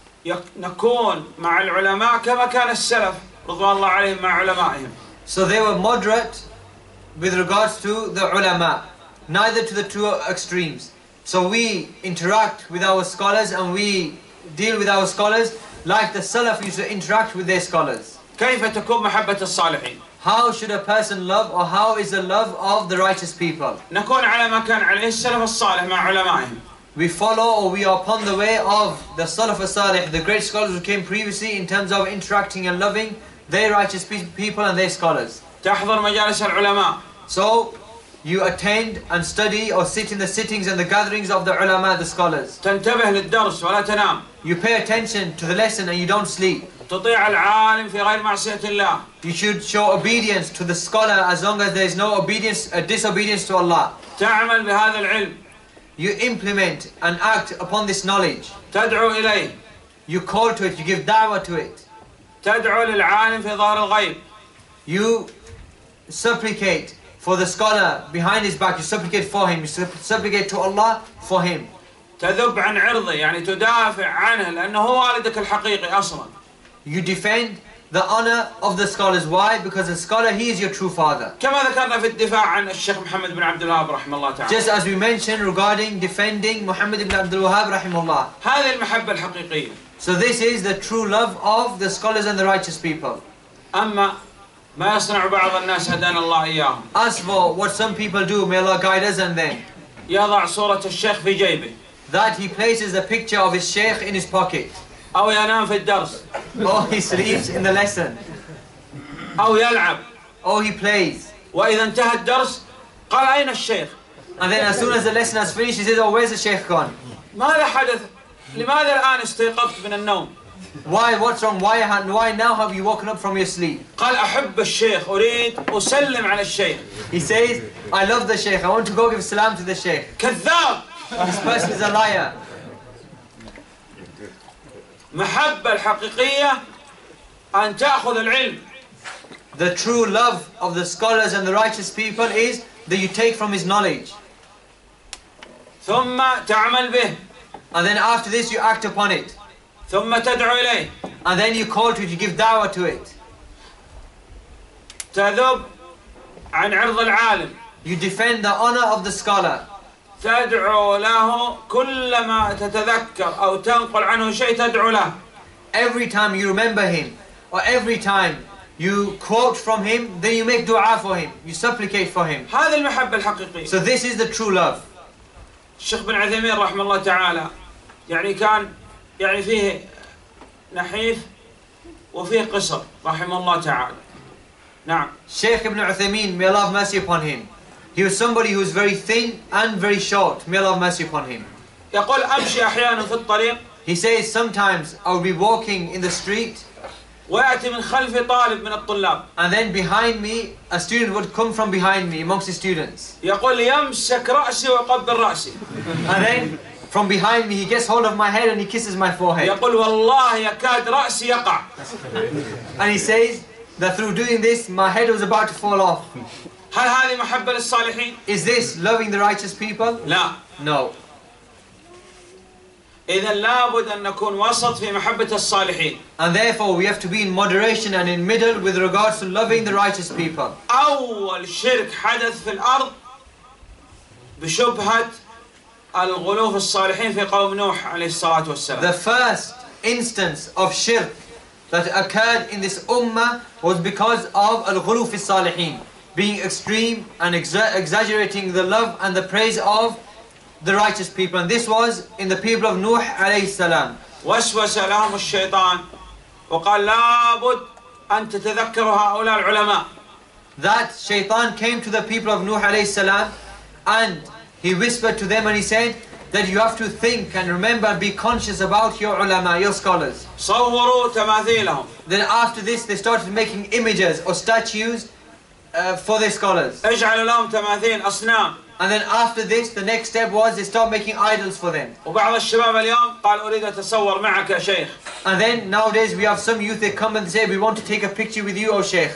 نكون مع العلماء كما كان السلف رضوان الله عليهم مع علمائهم. So they were moderate with regards to the ulama, neither to the two extremes. So we interact with our scholars and we deal with our scholars like the Salaf used to interact with their scholars. كيف تكون محبة الصالحين؟ How should a person love, or how is the love of the righteous people? نكون على ما كان عليه السلف الصالح مع علمائهم. We follow, or we are upon the way of the Salaf as-Salih, the great scholars who came previously, in terms of interacting and loving their righteous people and their scholars. تحضر مجالس العلماء. So you attend and study or sit in the sittings and the gatherings of the ulama, the scholars. تنتبه للدرس ولا تنام. You pay attention to the lesson and you don't sleep. تطيع العالم في غير معصية الله. You should show obedience to the scholar as long as there is no obedience, uh, disobedience to Allah. تعمل بهذا العلم. You implement and act upon this knowledge. تدعو إليه. You call to it, you give da'wah to it. تدعو للعالم في ظهر الغيب. You supplicate for the scholar behind his back, you supplicate for him, you supplicate to Allah for him. تذب عن عرضه يعني تدافع عنه لأنه هو والدك الحقيقي أصلا. You defend the honor of the scholars. Why? Because the scholar, he is your true father. كما ذكرنا في الدفاع عن الشيخ محمد بن عبد الوهاب رحمه الله تعالى. Just as we mentioned regarding defending Muhammad ibn Abdul Wahhab rahimahullah. هذه المحبة الحقيقية. So this is the true love of the scholars and the righteous people. أما ما يصنع بعض الناس هدانا الله إياهم. As for what some people do, may Allah guide us and them. يضع صورة الشيخ في جيبه. That he places a picture of his sheikh in his pocket. أو ينام في الدرس. Or he sleeps in the lesson. أو يلعب. Or he plays. وإذا انتهى الدرس قال أين الشيخ؟ And then as soon as the lesson has finished, he says, oh, where's the sheikh gone? ماذا حدث؟ لماذا الآن استيقظت من النوم؟ Why? What's wrong? Why, why now have you woken up from your sleep? قال أحب الشيخ أريد أسلم على الشيخ. He says, I love the sheikh. I want to go give salam to the sheikh. كذاب. This person is a liar. محبة الحقيقية أن تأخذ العلم. The true love of the scholars and the righteous people is that you take from his knowledge. ثم تعمل به. And then after this you act upon it. ثم تدعو إليه. And then you call to it, you give da'wah to it. تذب عن عرض العالم. You defend the honor of the scholar. تدعو له كلما تتذكر أو تنقل عنه شيء تدعو له. Every time you remember him, or every time you quote from him, then you make dua for him, you supplicate for him. هذه المحبة الحقيقية. So this is the true love. الشيخ بن عثيمين رحمه الله تعالى يعني كان يعني فيه نحيف وفيه قصر رحمه الله تعالى. نعم. Shaykh ibn Uthaymeen, may Allah have mercy upon him. He was somebody who was very thin and very short. May Allah have mercy upon him. يقول أمشي أحيانا في الطريق. He says sometimes I'll be walking in the street. ويأتي من خلفي طالب من الطلاب. And then behind me, a student would come from behind me amongst the students. يقول يمسك رأسي ويقبل رأسي. And then from behind me, he gets hold of my head and he kisses my forehead. يقول والله يكاد رأسي يقع. And he says that through doing this, my head was about to fall off. هل هذه محبة للصالحين؟ Is this loving the righteous people? لا. No. إذا لابد أن نكون وسط في محبة الصالحين. And therefore we have to be in moderation and in middle with regards to loving the righteous people. أول شرك حدث في الأرض بشبهة الغلو في الصالحين في قوم نوح عليه الصلاة والسلام. The first instance of shirk that occurred in this ummah was because of al-ghulu fi salihin, being extreme and exa exaggerating the love and the praise of the righteous people. And this was in the people of Nuh alayhi salam. وسوس لهم الشيطان وقال لابد أن تتذكروا هؤلاء العلماء. That shaitan came to the people of Nuh alayhi salam and he whispered to them and he said that you have to think and remember and be conscious about your ulama, your scholars. صوروا تماثيلهم. Then after this they started making images or statues uh, for their scholars. اجعلوا لهم تماثيل أصنام. And then after this the next step was they start making idols for them. وبعض الشباب اليوم قال أريد أتصور معك يا شيخ. And then nowadays we have some youth that come and say we want to take a picture with you, O Sheikh.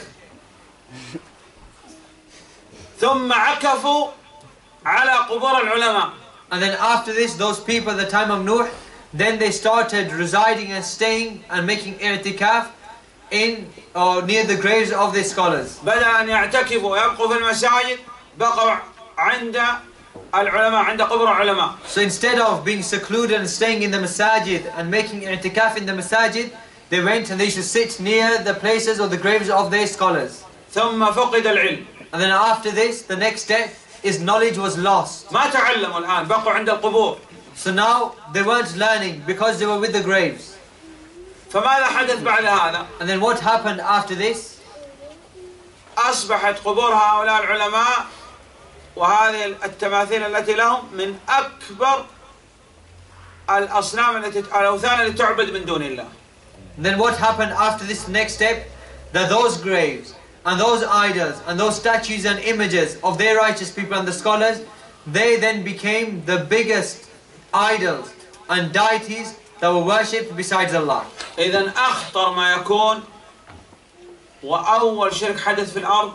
ثم عكفوا على قبور العلماء. And then after this, those people at the time of Nuh, then they started residing and staying and making i'tikaf in or near the graves of their scholars. بدأ أن يعتكفوا ويبقوا في المساجد بقوا عند العلماء عند قبور العلماء. So instead of being secluded and staying in the masajid and making i'tikaf in the masajid, they went and they used to sit near the places or the graves of their scholars. ثم فقد العلم. And then after this, the next step is knowledge was lost. ما تعلموا الآن بقوا عند القبور. So now they weren't learning because they were with the graves. فماذا حدث بعد هذا؟ And then what happened after this? أصبحت قبور هؤلاء العلماء وهذه التماثيل التي لهم من أكبر الأصنام التي الأوثان التي تعبد من دون الله. And then what happened after this next step? That those graves and those idols and those statues and images of their righteous people and the scholars, they then became the biggest idols and deities that were worshipped besides Allah. إذن أخطر ما يكون وأول شرك حدث في الأرض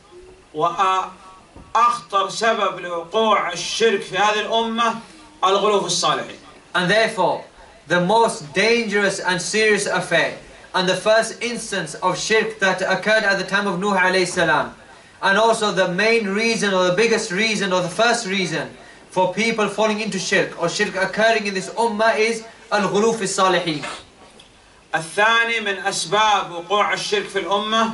وأخطر سبب لوقوع الشرك في هذه الأمة الغلو في الصالحين. And therefore, the most dangerous and serious affair and the first instance of shirk that occurred at the time of Nuh alayhi salam, and also the main reason or the biggest reason or the first reason for people falling into shirk or shirk occurring in this ummah is al-ghulu fi salihin. الثاني من أسباب وقوع الشرك في الأمة.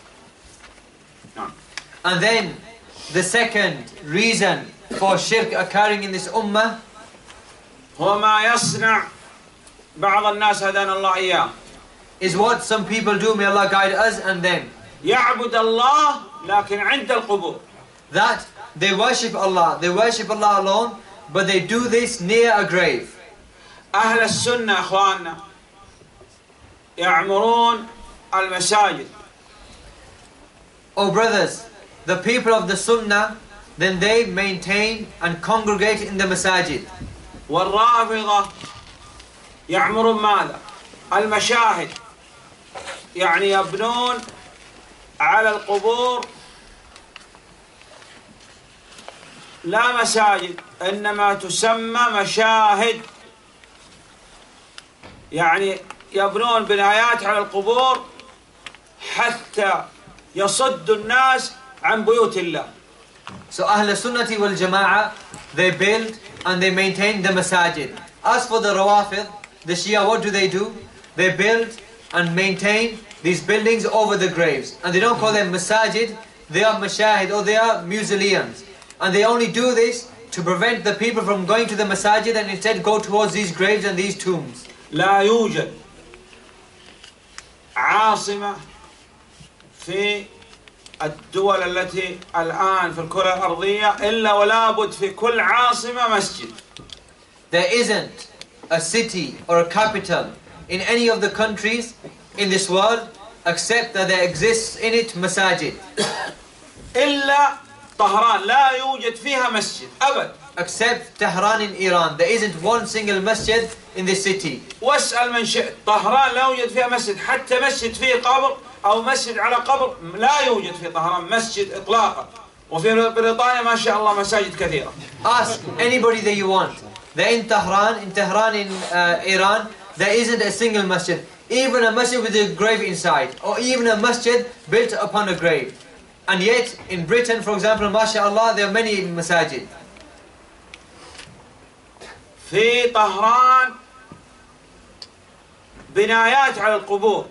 And then the second reason for shirk occurring in this ummah هو ما يصنع بعض الناس هدانا الله إياه. is what some people do, may Allah guide us and them. يعبد الله لكن عند القبور. That they worship Allah, they worship Allah alone, but they do this near a grave. أهل السنة أخواننا يعمرون المساجد. Oh brothers, the people of the Sunnah, then they maintain and congregate in the masajid. والرافضة يعمرون ماذا؟ المشاهد، يعني يبنون على القبور لا مساجد إنما تسمى مشاهد، يعني يبنون بنايات على القبور حتى يصدوا الناس عن بيوت الله. So Ahl Sunnati wal Jama'ah, they build and they maintain the masajid. As for the Rawafid, the Shia, what do they do? They build and maintain these buildings over the graves. And they don't call them masajid, they are mashahid or they are mausoleums. And they only do this to prevent the people from going to the masajid and instead go towards these graves and these tombs. لا يوجد عاصمة في الدول التي الآن في الكرة الأرضية إلا ولا بد في كل عاصمة مسجد. There isn't a city or a capital in any of the countries in this world except that there exists in it masajid. إلا طهران لا يوجد فيها مسجد أبد. Except Tehran in Iran, there isn't one single masjid in this city. واسأل من شئت، طهران لا يوجد فيها مسجد، حتى مسجد فيه قبر أو مسجد على قبر لا يوجد في طهران مسجد إطلاقا. وفي بريطانيا ما شاء الله مساجد كثيرة. Ask anybody that you want. They're in Tehran, in Tehran in uh, Iran, there isn't a single masjid. Even a masjid with a grave inside, or even a masjid built upon a grave. And yet, in Britain, for example, mashallah, there are many masajid. في طهران بنايات على القبور،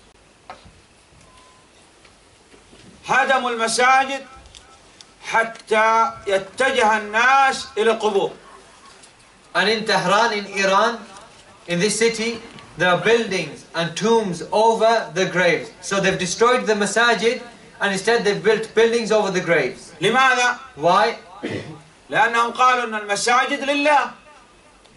هدموا المساجد حتى يتجه الناس إلى القبور. And in Tehran, in Iran, in this city, there are buildings and tombs over the graves. So they've destroyed the masajid and instead they've built buildings over the graves. لماذا؟ Why? لأنهم قالوا أن المساجد لله.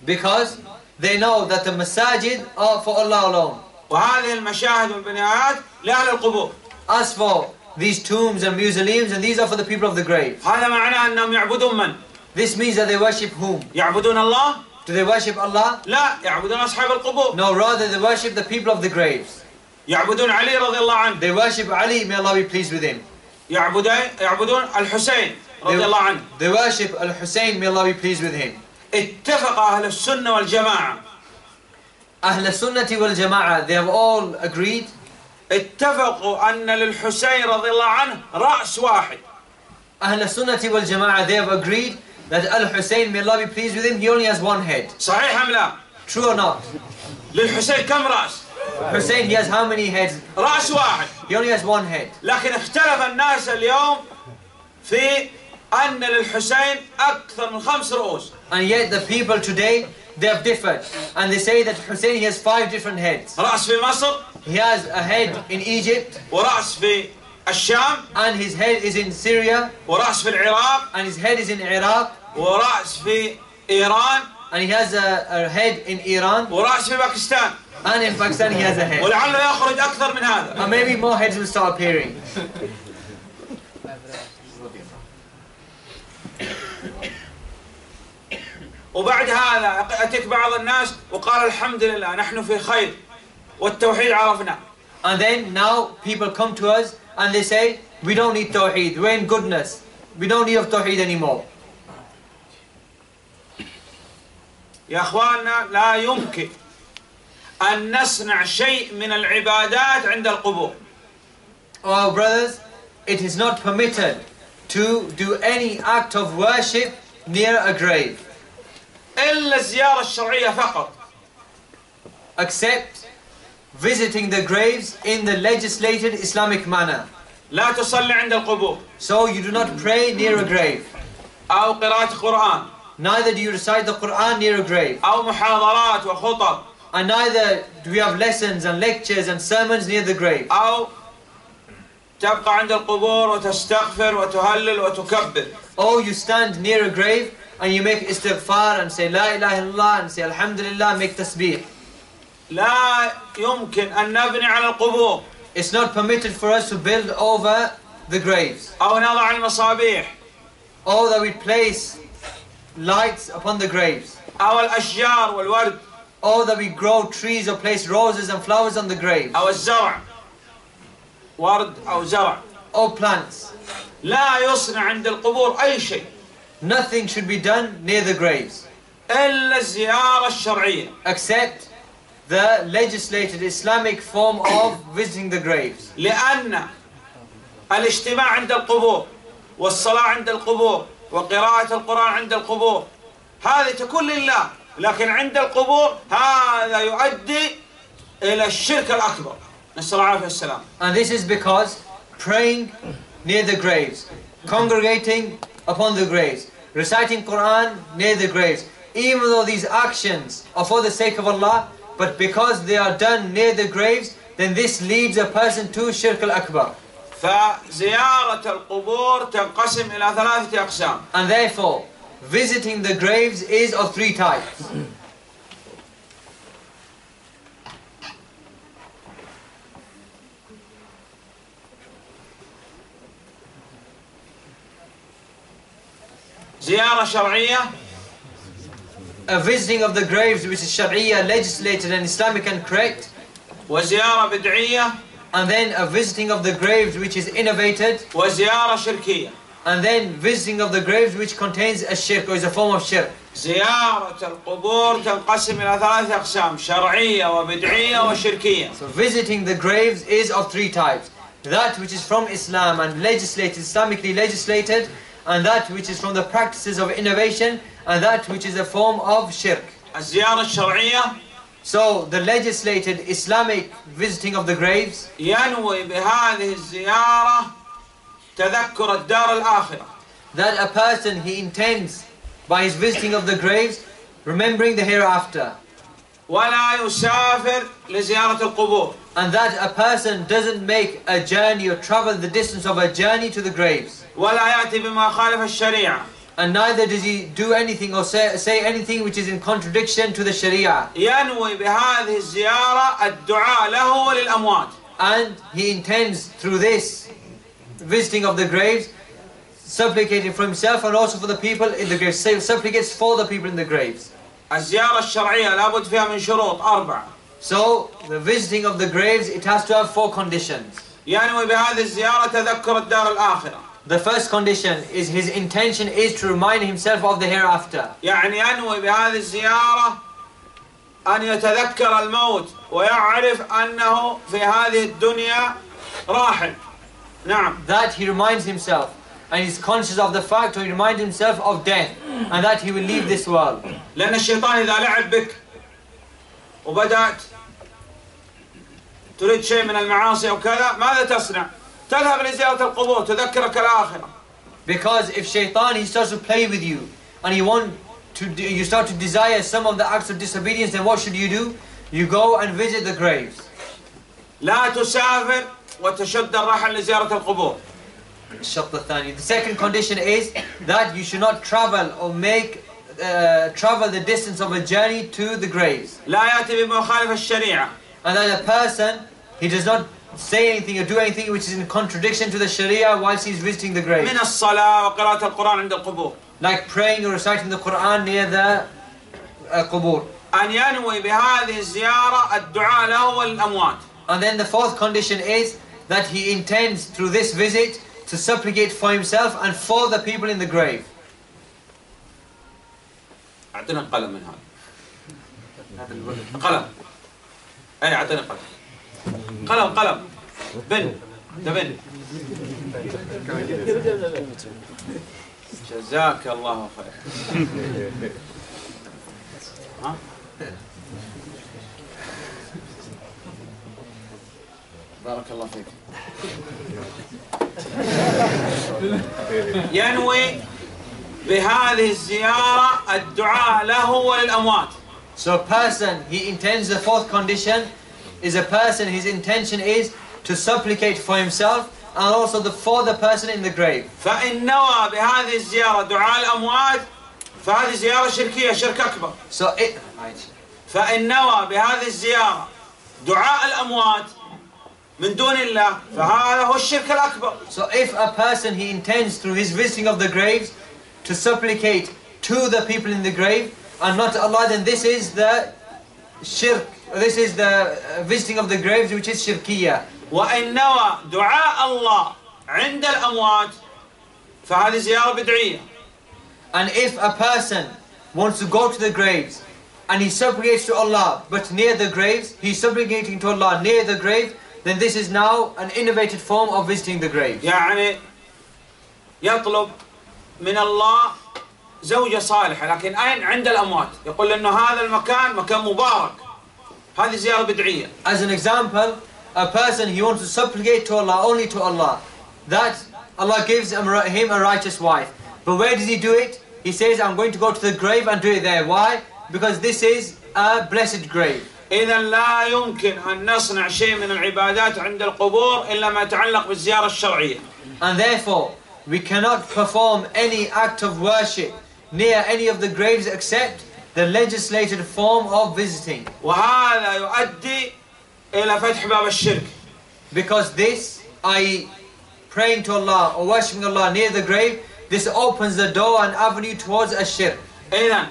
Because they know that the masajid are for Allah alone. وهذه المشاهد والبنايات لأهل القبور. As for these tombs and mausoleums, and these are for the people of the grave. هذا معناه أنهم يعبدون من؟ This means that they worship whom? يعبدون الله؟ Do they worship Allah? لا، يعبدون أصحاب القبور. No, rather they worship the people of the graves. يعبدون علي رضي الله عنه. They worship Ali, may Allah be pleased with him. يعبدون يعبدون الحسين رضي الله عنه. They worship Al-Hussein, may Allah be pleased with him. اتفق أهل السنة والجماعة. Ahl Sunnati wal Jama'ah, they have all agreed. اتفقوا أن للحسين رضي الله عنه رأس واحد. Ahl Sunnati wal Jama'ah, they have agreed that Al-Hussein, may Allah be pleased with him, he only has one head. صحيح أم لا؟ True or not? للحسين كم رأس؟ Hussein, he has how many heads? رأس واحد. He only has one head. لكن اختلف الناس اليوم في أن للحسين أكثر من خمس رؤوس. And yet the people today, they have differed. And they say that Hussein, he has five different heads. رأس في مصر. He has a head in Egypt. ورأس في الشام. And his head is in Syria. ورأس في العراق. And his head is in Iraq. ورأس في إيران. And he has a, a head in Iran. ورأس في باكستان. And in Pakistan, he has a head. ولعله يخرج أكثر من هذا. And maybe more heads will start appearing. وبعد هذا أتيك بعض الناس وقال الحمد لله نحن في خير والتوحيد عرفنا. And then now people come to us and they say, we don't need Tawheed, we're in goodness. We don't need of Tawheed anymore. يا أخواننا لا يمكن أن نصنع شيء من العبادات عند القبور. Oh brothers, it is not permitted to do any act of worship near a grave. إلا الزيارة الشرعية فقط. Except visiting the graves in the legislated Islamic manner. لا تصلي عند القبور. So you do not pray near a grave. أو قراءة قرآن. Neither do you recite the Quran near a grave. أو محاضرات وخطب. And neither do we have lessons and lectures and sermons near the grave. أو تبقى عند القبور وتستغفر وتهلل وتكبر. Or you stand near a grave and you make istighfar and say La ilaha illallah and say Alhamdulillah, make tasbih. لا يمكن أن نبني على القبور. It's not permitted for us to build over the graves. أو نضع المصابيح. Or that we place lights upon the graves. أو الأشجار والورد. Or that we grow trees or place roses and flowers on the graves. أو الزرع. ورد أو زرع. Or plants. لا يصنع عند القبور أي شيء. Nothing should be done near the graves. إلا الزيارة الشرعية. Except the legislated Islamic form of visiting the graves. لأن الاجتماع عند القبور والصلاة عند القبور وقراءة القرآن عند القبور هذه تكون لله، لكن عند القبور هذا يؤدي إلى الشرك الأكبر. نسأل الله العافية والسلام. And this is because praying near the graves, congregating upon the graves, reciting Quran near the graves, even though these actions are for the sake of Allah, but because they are done near the graves, then this leads a person to Shirk al-Akbar. فزيارة القبور تنقسم إلى ثلاثة أقسام. And therefore, visiting the graves is of three types. زيارة شرعية. A visiting of the graves which is Sharia, legislated and Islamic and correct. وزيارة بدعية. And then a visiting of the graves which is innovated. وزيارة شركية. And then visiting of the graves which contains a shirk or is a form of shirk. زيارة القبور تنقسم إلى ثلاثة أقسام شرعية وبدعية وشركية. So visiting the graves is of three types. That which is from Islam and legislated, Islamically legislated, and that which is from the practices of innovation, and that which is a form of shirk. الزيارة الشرعية. So the legislated Islamic visiting of the graves, ينوي بهذه الزيارة تذكر الدار الآخرة. that a person he intends by his visiting of the graves, remembering the hereafter. ولا يسافر لزيارة القبور. And that a person doesn't make a journey or travel the distance of a journey to the graves. ولا يأتي بما خالف الشريعة. And neither does he do anything or say, say anything which is in contradiction to the Sharia. ينوي بهذه الزيارة الدعاء له وللأموات. And he intends through this visiting of the graves, supplicating for himself and also for the people in the graves. Supplicates for the people in the graves. الزيارة الشرعية لابد فيها من شروط أربعة. So the visiting of the graves, it has to have four conditions. ينوي بهذه الزيارة تذكر الدار الآخرة. The first condition is his intention is to remind himself of the hereafter. يعني ينوي بهذه الزيارة أن يتذكر الموت ويعرف أنه في هذه الدنيا راحل. نعم. That he reminds himself and he's conscious of the fact, or he reminds himself of death and that he will leave this world. لأن الشيطان إذا لعب بك وبدأت تريد شيء من المعاصي أو كذا ماذا تصنع؟ تذهب لزيارة القبور تذكرك الآخرة. Because if shaitan, he starts to play with you and you want to do, you start to desire some of the acts of disobedience, then what should you do? You go and visit the graves. لا تسافر وتشد الرحل لزيارة القبور. The second condition is that you should not travel or make uh, travel the distance of a journey to the graves. لا يأتي بمخالف الشريعة. And that a person, he does not say anything or do anything which is in contradiction to the Sharia whilst he is visiting the graves. من الصلاة وقراءة القرآن عند القبور. Like praying or reciting the Quran near the uh, qubur. أن ينوي بهذه الزيارة الدعاء له والأموات. And then the fourth condition is that he intends through this visit to supplicate for himself and for the people in the grave. أعطينا قلم من هذا. قلم. أي أعطينا قلم. قلم قلم. بن. ده بن. جزاك الله خير. ها؟ بارك الله فيك. ينوي بهذه الزيارة الدعاء له وللأموات. So a person, he intends, the fourth condition is a person, his intention is to supplicate for himself and also the, for the person in the grave. فإن نوى بهذه الزيارة دعاء الأموات فهذه زيارة شركية شرك أكبر. So it, فإن نوى بهذه الزيارة دعاء الأموات من دون الله فهذا هو الشرك الأكبر. So if a person, he intends through his visiting of the graves to supplicate to the people in the grave and not to Allah, then this is the shirk, this is the visiting of the graves which is shirkiyah. وإن نوى دعاء الله عند الأموات فهذه زيارة بدعية. And if a person wants to go to the graves and he supplicates to Allah but near the graves, he's supplicating to Allah near the grave, then this is now an innovated form of visiting the graves. يعني يطلب من الله زوجة صالحة لكن أين عند الأموات يقول إنه هذا المكان مكان مبارك هذه زيارة بدعية. As an example, a person, he wants to supplicate to Allah, only to Allah, that Allah gives him a righteous wife. But where does he do it? He says, I'm going to go to the grave and do it there. Why? Because this is a blessed grave. إذا لا يمكن أن نصنع شيء من العبادات عند القبور إلا ما يتعلق بالزيارة الشرعية. And therefore, we cannot perform any act of worship near any of the graves except the legislated form of visiting. وهذا يؤدي إلى فتح باب الشرك. Because this, that is praying to Allah or worshipping Allah near the grave, this opens the door and avenue towards a shirk. إذن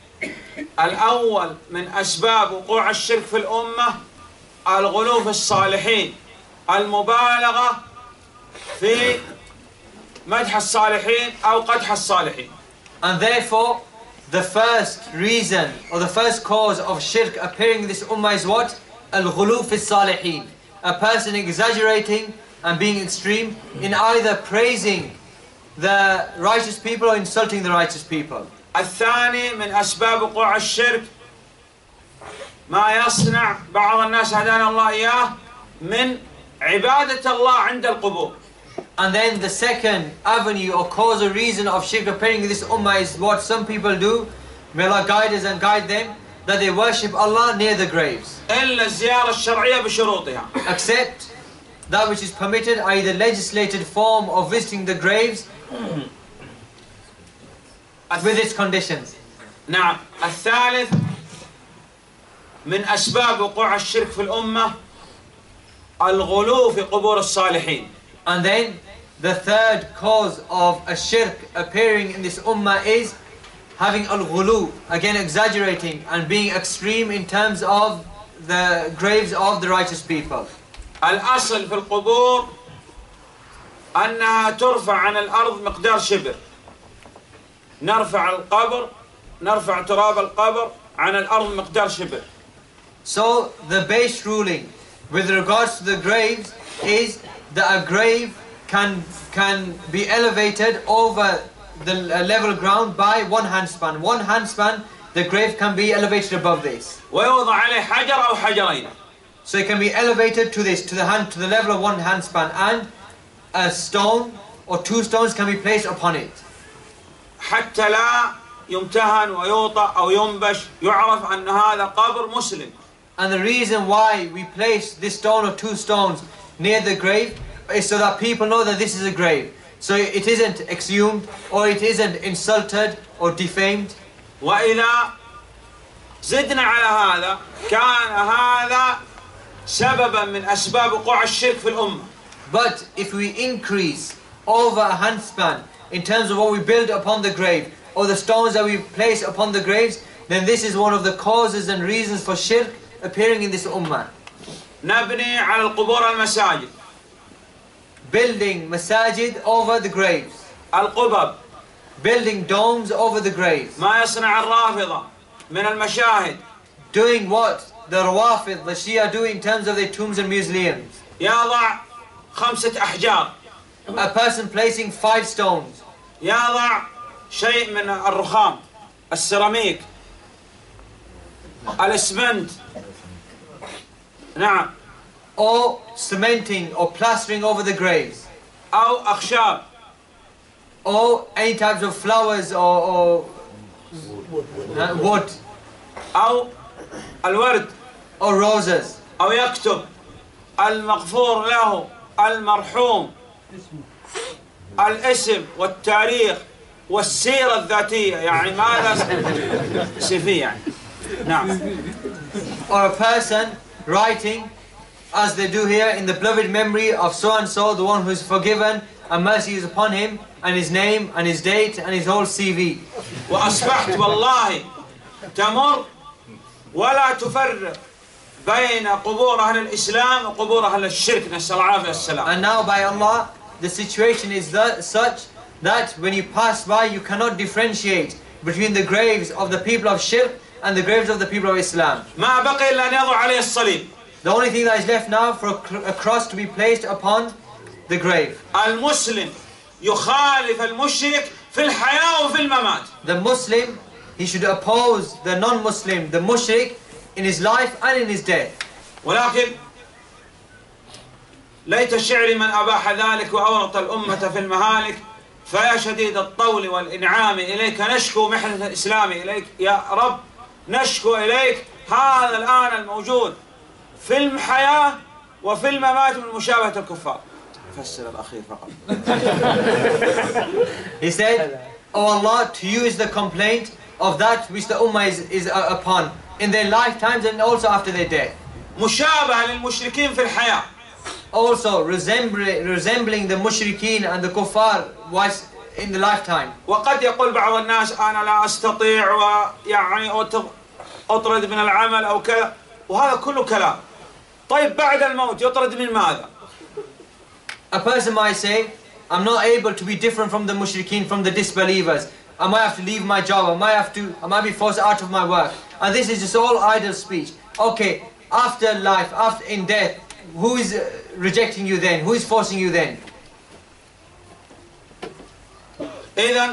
الأول من أسباب وقوع الشرك في الأمة الغلو في الصالحين، المبالغة في مدح الصالحين أو قدح الصالحين. And therefore, the first reason or the first cause of shirk appearing in this ummah is what? Al-ghulu fi salihin. A person exaggerating and being extreme in either praising the righteous people or insulting the righteous people. الثاني من أسباب وقوع الشرك ما يصنع بعض الناس هدانا الله إياه من عبادة الله عند القبور. And then the second avenue or cause or reason of shirk appearing in this ummah is what some people do. May Allah guide us and guide them, that they worship Allah near the graves. إلا الزيارة الشرعية بشروطها. Except that which is permitted, that is the legislated form of visiting the graves. with its conditions. نعم. الثالث من أسباب وقوع الشرك في الأمة الغلو في قبور الصالحين. And then the third cause of a shirk appearing in this ummah is having al-ghulu, again exaggerating and being extreme in terms of the graves of the righteous people. الأصل في القبور أنها ترفع عن الأرض مقدار شبر. نرفع القبر نرفع تراب القبر عن الأرض مقدار شبر. So the base ruling with regards to the graves is that a grave can can be elevated over the level ground by one handspan. One handspan, the grave can be elevated above this. ويوضع عليه حجر أو حجرين. So it can be elevated to this, to the hand, to the level of one handspan, and a stone or two stones can be placed upon it. حتى لا يمتهن ويوطأ أو ينبش، يعرف أن هذا قبر مسلم. And the reason why we place this stone or two stones near the grave is so that people know that this is a grave. So it isn't exhumed or it isn't insulted or defamed. وإذا زدنا على هذا كان هذا سببا من أسباب وقوع الشرك في الأمة. But if we increase over a handspan in terms of what we build upon the grave or the stones that we place upon the graves, then this is one of the causes and reasons for shirk appearing in this ummah. نبني على القبور المساجد. Building masajid over the graves. القبب. Building domes over the graves. ما يصنع الرافضة من المشاهد. Doing what the Rawafid, the Shia do in terms of their tombs and museums. يضع خمسة أحجار. A person placing five stones. يضع شيء من الرخام، السيراميك، الاسمنت. نعم. Or cementing or plastering over the graves. أو أخشاب. Or any types of flowers or, or uh, wood. أو الورد. Or roses. أو يكتب المغفور له المرحوم الاسم والتاريخ والسيرة الذاتية، يعني ماذا سيفي يعني. نعم. Or a person writing, as they do here, in the beloved memory of so and so, the one who is forgiven and mercy is upon him, and his name and his date and his whole C V. وأصبحت والله تمر ولا تفرق بين قبور أهل الإسلام وقبور أهل الشرك، نسأل الله العافية والسلام. And now by Allah, the situation is that, such that when you pass by, you cannot differentiate between the graves of the people of shirk and the graves of the people of Islam. ما بقي إلا أن يضع عليه الصليب. The only thing that is left now for a cross to be placed upon the grave. المسلم يخالف المشرك في الحياة وفي الممات. The Muslim, he should oppose the non-Muslim, the mushrik, in his life and in his death. ولكن ليت الشعر من أباح ذلك وأورط الأمة في المهالك، فيا شديد الطول والإنعام إليك نشكو محنة الإسلام إليك يا رب، نشكو إليك هذا الآن الموجود في الحياة وفي الممات من مشابهة الكفار. فسر الأخير فقط. He said, "Oh Allah, to you is the complaint of that which the Ummah is, is upon in their lifetimes and also after their death." مشابهة للمشركين في الحياة. Also resembling, resembling the mushrikeen and the kuffar was in the lifetime. وقد يقول بعض الناس أنا لا أستطيع ويعني أطرد من العمل أو كذا، وهذا كله كلام. طيب بعد الموت يطرد من ماذا؟ A person might say, I'm not able to be different from the mushrikeen, from the disbelievers. I might have to leave my job, I might have to, I might be forced out of my work. And this is just all idle speech. Okay, after life, after in death, who is rejecting you then? Who is forcing you then? إذن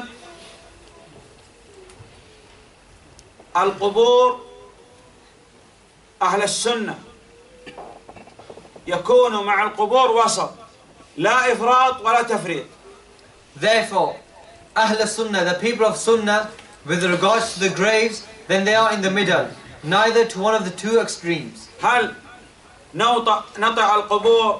القبور أهل السنة يكون مع القبور وسط، لا إفراط ولا تفريط. Therefore, Ahl Sunnah, the people of Sunnah, with regards to the graves, then they are in the middle, neither to one of the two extremes. هل نوطأ نطع القبور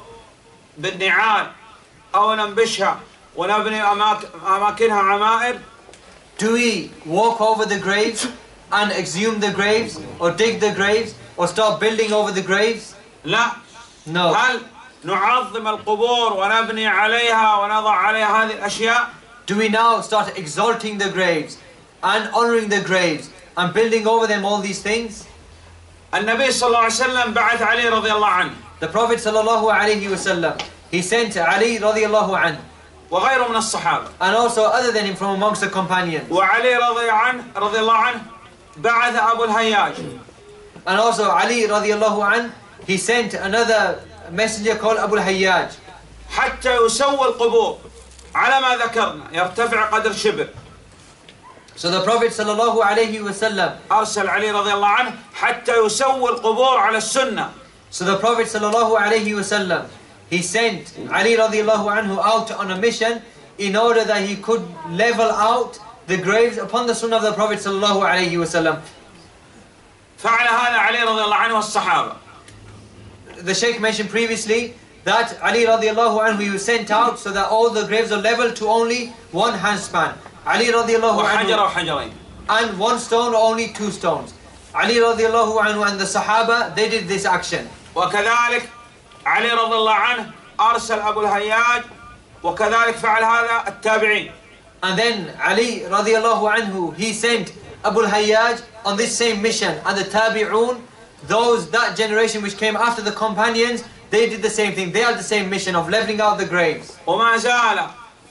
بالنعال أو ننبشها ونبني أماكنها عمائر؟ Do we walk over the graves and exhume the graves or dig the graves or start building over the graves? لا. No. هل نعظم القبور ونبني عليها ونضع عليها هذه الأشياء؟ Do we now start exalting the graves and honoring the graves and building over them all these things? النبي صلى الله عليه وسلم بعث علي رضي الله عنه. The Prophet sallallahu alayhi wasallam, he sent Ali radiyallahu anhu, وغيره من الصحابة. and also other than him from amongst the companions. وعلي رضي عنه رضي الله عنه بعث أبو الهياج. And also Ali radiyallahu anhu, he sent another messenger called Abu al-Hayyaj. حتى يسوي القبور على ما ذكرنا يرتفع قدر شبر. So the Prophet sallallahu alayhi wasallam, أرسل علي رضي الله عنه حتى يسوي القبور على السنة. so the Prophet sallallahu alayhi wasallam, he sent Ali radiyallahu anhu out on a mission in order that he could level out the graves upon the sunnah of the Prophet sallallahu alayhi wasallam. فعل هذا علي رضي الله عنه والصحابة. The Shaykh mentioned previously that Ali radiyallahu anhu, he was sent out so that all the graves are leveled to only one handspan. Ali radiyallahu وحجر anhu, وحجرين. and one stone or only two stones. Ali radiyallahu anhu and the Sahaba, they did this action. وكذلك علي رضي الله عنه أرسل أبو الهياج وكذلك فعل هذا التابعين. And then Ali radiyallahu anhu, he sent Abu al-Hayyaj on this same mission. And the Tabi'un, those, that generation which came after the companions, they did the same thing. They had the same mission of leveling out the graves. وما زال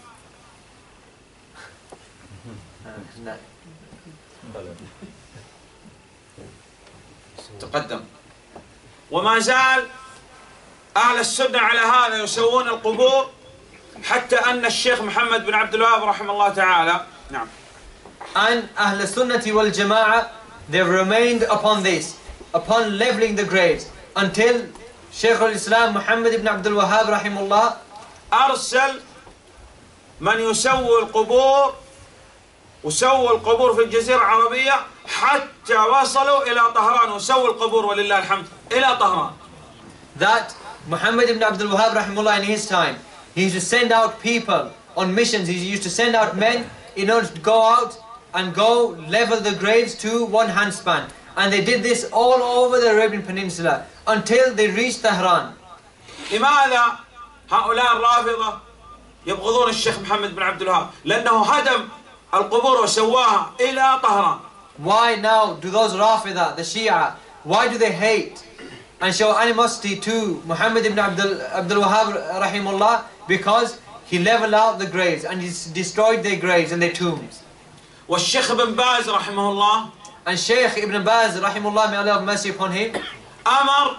تقدم وما زال أهل السنة على هذا يسوون القبور حتى أن الشيخ محمد بن عبد الوهاب رحمه الله تعالى نعم. And Ahl Sunnati wal Jama'ah, they've remained upon this, upon leveling the graves, until Shaykh al-Islam Muhammad ibn Abdul Wahhab rahimullah أرسل من يسوي القبور وسووا القبور في الجزيرة العربية حتى وصلوا إلى طهران وسووا القبور ولله الحمد إلى طهران. That Muhammad ibn Abdul Wahhab rahimullah in his time, he used to send out people on missions. He used to send out men in order to go out and go level the graves to one handspan. And they did this all over the Arabian Peninsula until they reached Tehran. لماذا هؤلاء الرافضة يبغضون الشيخ محمد بن عبد الوهاب؟ لأنه هدم القبور وسواها إلى طهران. Why now do those Rafida, the Shia, why do they hate and show animosity to Muhammad ibn Abdul, Abdul Wahhab rahimullah? Because he leveled out the graves and he destroyed their graves and their tombs. والشيخ بن باز رحمه الله And Shaykh Ibn Baz rahimullah, may Allah have mercy upon him, أمر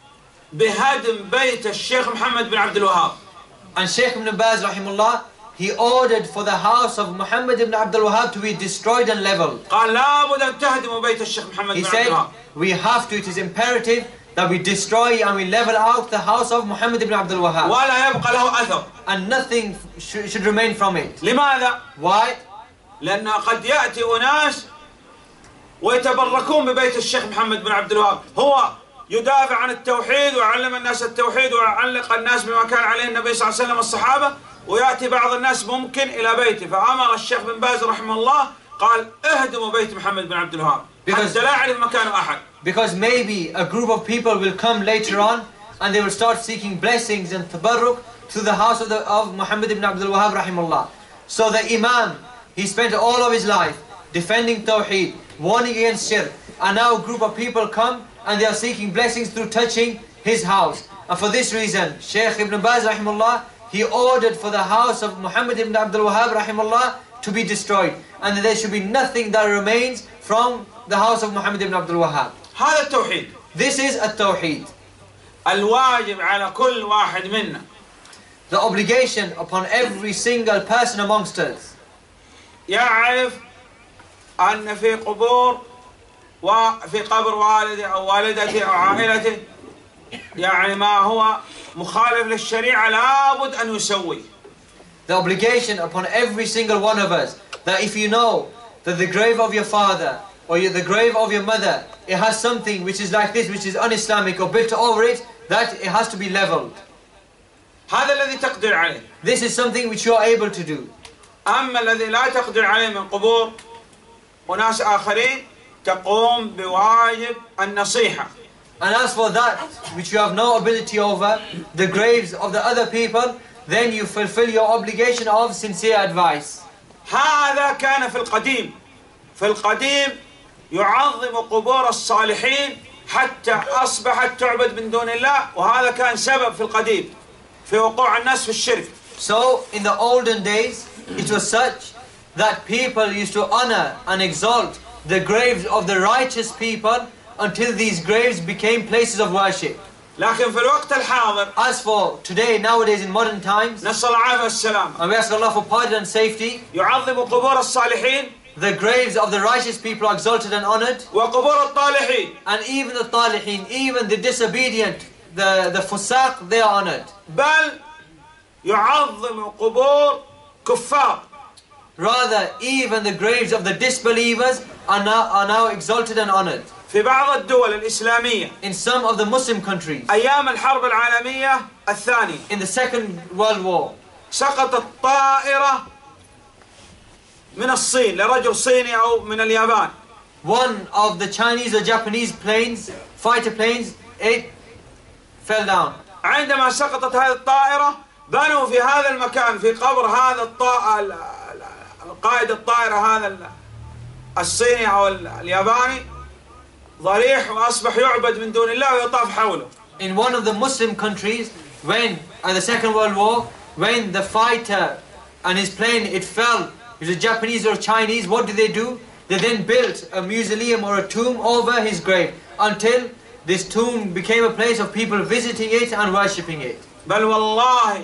بهدم بيت الشيخ محمد بن عبد الوهاب. and Shaykh Ibn Baz rahimullah, he ordered for the house of Muhammad ibn Abdul Wahhab to be destroyed and leveled. قال لابد أن تهدموا بيت الشيخ محمد He بن عبد said, الوهاب. we have to, it is imperative that we destroy and we level out the house of Muhammad ibn Abdul Wahhab. ولا يبقى له أثر. And nothing sh should remain from it. لماذا؟ Why? لأن قد يأتي أناس ويتبركون ببيت الشيخ محمد بن عبد الوهاب. هو يدافع عن التوحيد ويعلم الناس التوحيد ويعلق الناس بما كان عليه النبي صلى الله عليه وسلم والصحابة، ويأتي بعض الناس ممكن إلى بيته، فأمر الشيخ بن باز رحمه الله قال اهدموا بيت محمد بن عبد الوهاب حتى لا يعرف مكانه أحد. Because maybe a group of people will come later on and they will start seeking blessings and tabarruk to the house of, the, of Muhammad ibn Abdul Wahhab rahimahullah. So the Imam, he spent all of his life defending Tawheed, warning against shirk, and now a group of people come and they are seeking blessings through touching his house. And for this reason, Shaykh Ibn Baz rahimahullah, he ordered for the house of Muhammad ibn Abdul Wahhab rahimahullah to be destroyed, and that there should be nothing that remains from the house of Muhammad ibn Abdul Wahhab. هذا التوحيد. This is a tawheed. الواجب على كل واحد منا. The obligation upon every single person amongst us. يعرف أن في قبور وفي قبر والده أو والدته أو عائلته يعني ما هو مخالف للشريعة لابد أن يسوي. The obligation upon every single one of us, that if you know that the grave of your father or the grave of your mother, it has something which is like this, which is un-Islamic or built over it, that it has to be leveled. هذا الذي تقدر عليه. This is something which you are able to do. أما الذي لا تقدر عليه من قبور وناس آخرين تقوم بواجب النصيحة. And as for that which you have no ability over, the graves of the other people, then you fulfill your obligation of sincere advice. هذا كان في القديم. في القديم يعظم قبور الصالحين حتى أصبحت تعبد من دون الله، وهذا كان سبب في القديم في وقوع الناس في الشرك. So in the olden days, it was such that people used to honor and exalt the graves of the righteous people until these graves became places of worship. لكن في الوقت الحاضر As for today, nowadays in modern times, نسأل العافية والسلام، and we ask Allah for pardon and safety, يعظم قبور الصالحين the graves of the righteous people are exalted and honored, وقبور الطالحين، and even the talihin, even the disobedient, the, the fusaq, they are honored. بل يعظم قبور كفار. Rather, even the graves of the disbelievers are now, are now exalted and honored. في بعض الدول الإسلامية In some of the Muslim countries, أيام الحرب العالمية الثانية in the Second World War, سقطت طائرة من الصين لرجل صيني أو من اليابان. one of the Chinese or Japanese planes, fighter planes, it fell down. عندما سقطت هذه الطائرة بنوا في هذا المكان في قبر هذا الطائر القائد الطائرة هذا الصيني أو الياباني ضريح، وأصبح يعبد من دون الله ويطاف حوله. In one of the Muslim countries, when at the Second World War, when the fighter and his plane it fell, it was a Japanese or Chinese, what did they do? They then built a mausoleum or a tomb over his grave until this tomb became a place of people visiting it and worshipping it. بل والله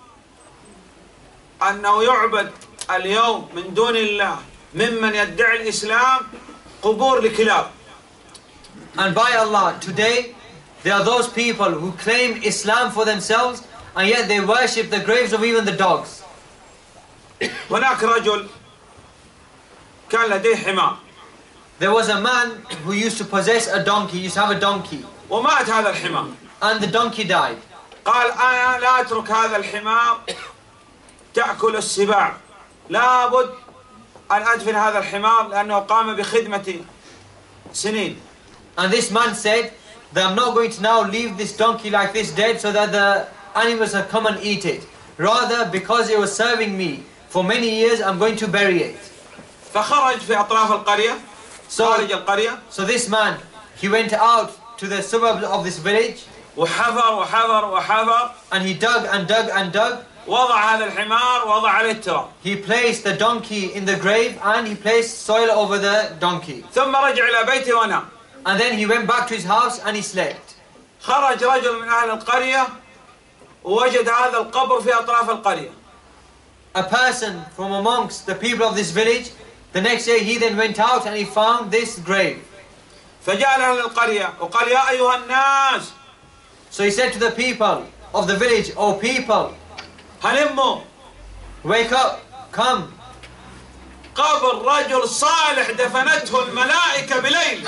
أنه يعبد اليوم من دون الله ممن يدعي الإسلام قبور لكلاب. And by Allah, today there are those people who claim Islam for themselves and yet they worship the graves of even the dogs. هناك رجل كان لديه حمار. There was a man who used to possess a donkey, he used to have a donkey, ومات هذا الحمار. and the donkey died. قال أنا لا أترك هذا الحمار تأكل السباع، لابد أن أدفن هذا الحمار لأنه قام بخدمتي سنين. And this man said that I'm not going to now leave this donkey like this dead so that the animals have come and eat it. Rather, because it was serving me for many years, I'm going to bury it. فخرج في أطراف القرية خارج So, القرية so this man, he went out to the suburbs of this village وحفر وحفر وحفر and he dug and dug and dug. وضع هذا الحمار وضع عليه التراب. He placed the donkey in the grave and he placed soil over the donkey. ثم رجع إلى بيته ونام. And then he went back to his house and he slept. خرج رجل من أهل القرية ووجد هذا القبر في أطراف القرية. A person from amongst the people of this village, the next day he then went out and he found this grave. فجاء لأهل القرية وقال يا أيها الناس. So he said to the people of the village, "O people, هلموا. wake up, come. قبر رجل صالح دفنته الملائكة بليل."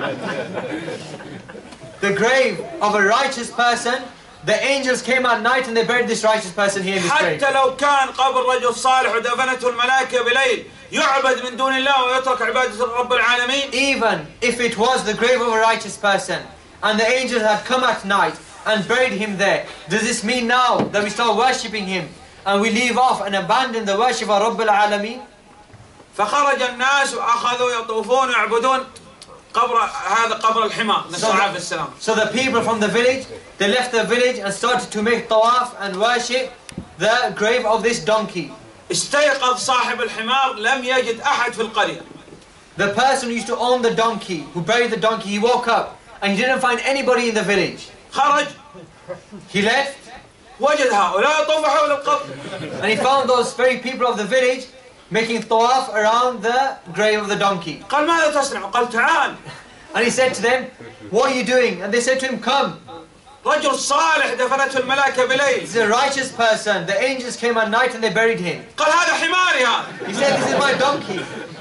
The grave of a righteous person, the angels came at night and they buried this righteous person here in this grave. حتى لو كان قبر رجل صالح ودفنته الملائكة بليل يعبد من دون الله ويترك عبادة رب العالمين. Even if it was the grave of a righteous person and the angels had come at night and buried him there, does this mean now that we start worshipping him and we leave off and abandon the worship of Rabb al-Alameen? فخرج الناس وأخذوا يطوفون ويعبدون قبر هذا قبر الحمار نسأل الله العافية والسلام. So the people from the village, they left the village and started to make tawaf and worship the grave of this donkey. استيقظ صاحب الحمار لم يجد أحد في القرية. The person who used to own the donkey, who buried the donkey, he woke up and he didn't find anybody in the village. خرج He left وجد هؤلاء يطوفون حول القبر. and he found those very people of the village making tawaf around the grave of the donkey. قال ماذا تصنع؟ قال تعال. And he said to them, "What are you doing?" And they said to him, "Come. رجل صالح دفنته الملائكة بليل. He's a righteous person. The angels came at night and they buried him." قال هذا حماري هذا. He said, "This is my donkey."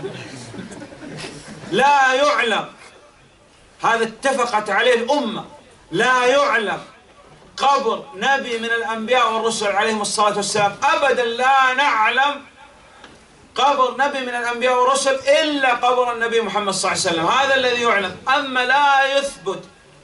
لا يعلم هذا اتفقت عليه الأمة لا يعلم قبر نبي من الأنبياء والرسل عليهم الصلاة والسلام أبدا لا نعلم قبر نبي من الأنبياء والرسل إلا قبر النبي محمد صلى الله عليه وسلم. هذا الذي يعلم. أما لا يثبت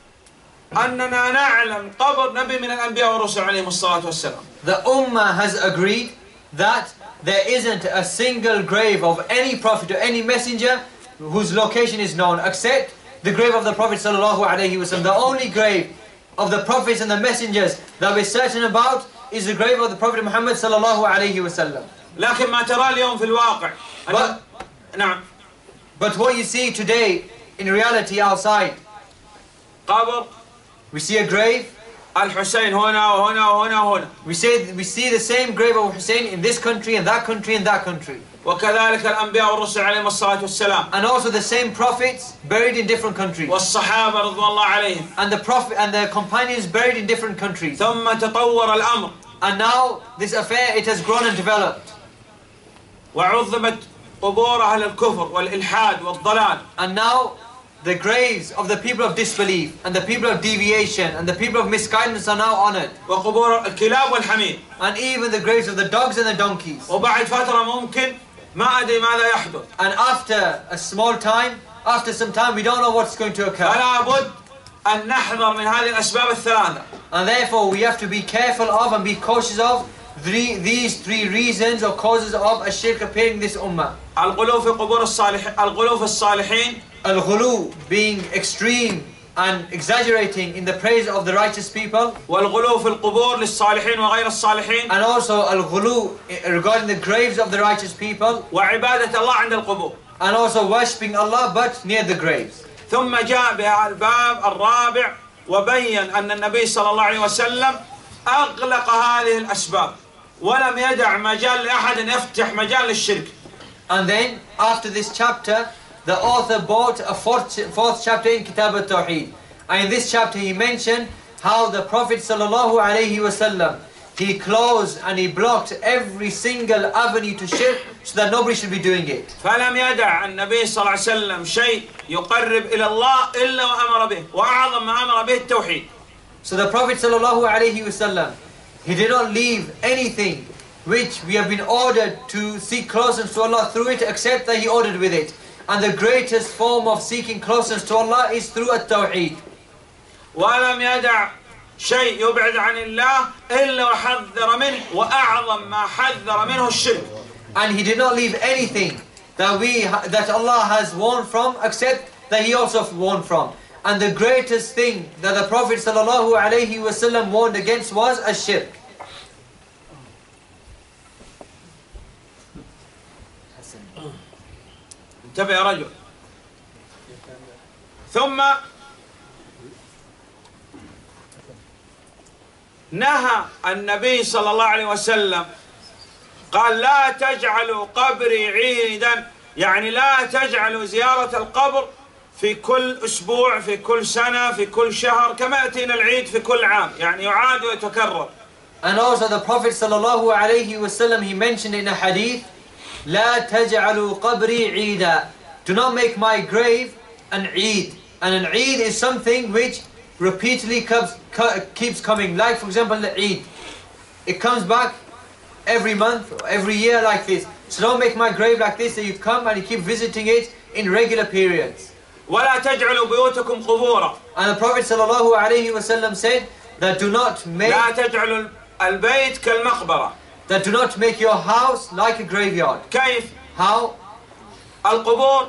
أننا نعلم قبر نبي من الأنبياء والرسل عليهم الصلاة والسلام. The Ummah has agreed that there isn't a single grave of any prophet or any messenger whose location is known except the grave of the Prophet sallallahu alaihi wasallam. The only grave of the prophets and the messengers that we're certain about is the grave of the Prophet Muhammad sallallahu alaihi wasallam. لكن ما ترى اليوم في الواقع. But, نعم. but what you see today in reality outside, قبر. we see a grave. الحسين هنا وهنا وهنا وهنا. We say we see the same grave of Hussein in this country and that country and that country. وكذلك الأنبياء والرسل عليهم الصلاة والسلام. And also the same prophets buried in different countries. والصحابة رضوان الله عليهم. And the prophet and the companions buried in different countries. ثم تطور الأمر. And now this affair, it has grown and developed. وعظمت قبور أهل الكفر والإلحاد والضلال. And now the graves of the people of disbelief and the people of deviation and the people of misguidance are now honored. وقبور الكلاب والحمير. And even the graves of the dogs and the donkeys. وبعد فترة ممكن ما أدري ماذا يحدث. And after a small time, after some time, we don't know what's going to occur. فلا بد أن نحذر من هذه الأسباب الثلاثة. And therefore we have to be careful of and be cautious of three, these three reasons or causes of a shirk appearing in this ummah. الغلو في قبور الصالحين الغلو في الصالحين. Al-ghulu, being extreme and exaggerating in the praise of the righteous people. والغلو في القبور للصالحين وغير الصالحين. And also al-ghulu regarding the graves of the righteous people. وعبادة الله عند القبور. And also worshipping Allah but near the graves. ثم جاء بها الباب الرابع وبين أن النبي صلى الله عليه وسلم أغلق هذه الأسباب ولم يدع مجال لأحد يفتح مجال للشرك. And then after this chapter, the author brought a fourth, fourth chapter in Kitab al-Tawheed. And in this chapter he mentioned how the Prophet sallallahu alaihi wasallam, he closed and he blocked every single avenue to shirk so that nobody should be doing it. فلم يدع النبي صلى الله عليه وسلم شيء يقرب إلى الله إلا وأمر به وأعظم ما أمر به التوحيد. So the Prophet sallallahu alaihi wasallam, he did not leave anything which we have been ordered to seek closeness to Allah through it except that he ordered with it. And the greatest form of seeking closeness to Allah is through at-Tawheed. ولم يدع شيء يبعد عن الله إلا وحذر منه وأعظم ما حذر منه الشرك. And he did not leave anything that we that Allah has warned from except that he also warned from. And the greatest thing that the Prophet sallallahu alaihi wasallam warned against was ash-shirk. انتبه يا رجل. ثم نهى النبي صلى الله عليه وسلم قال لا تجعلوا قبري عيدا، يعني لا تجعلوا زيارة القبر في كل أسبوع في كل سنة في كل شهر كما يأتينا العيد في كل عام، يعني يعاد ويتكرر. And also the Prophet sallallahu alaihi wasallam, he mentioned in a hadith, لا تجعلوا قبري عيدا. Do not make my grave an Eid. And an Eid is something which repeatedly comes, keeps coming. Like for example the Eid. It comes back every month or every year like this. So don't make my grave like this, that you come and you keep visiting it in regular periods. ولا تجعلوا بيوتكم قبورا. And the Prophet sallallahu alaihi wasallam said that do not make لا تجعلوا البيت كالمقبرة. that do not make your house like a graveyard. كيف؟ How? القبور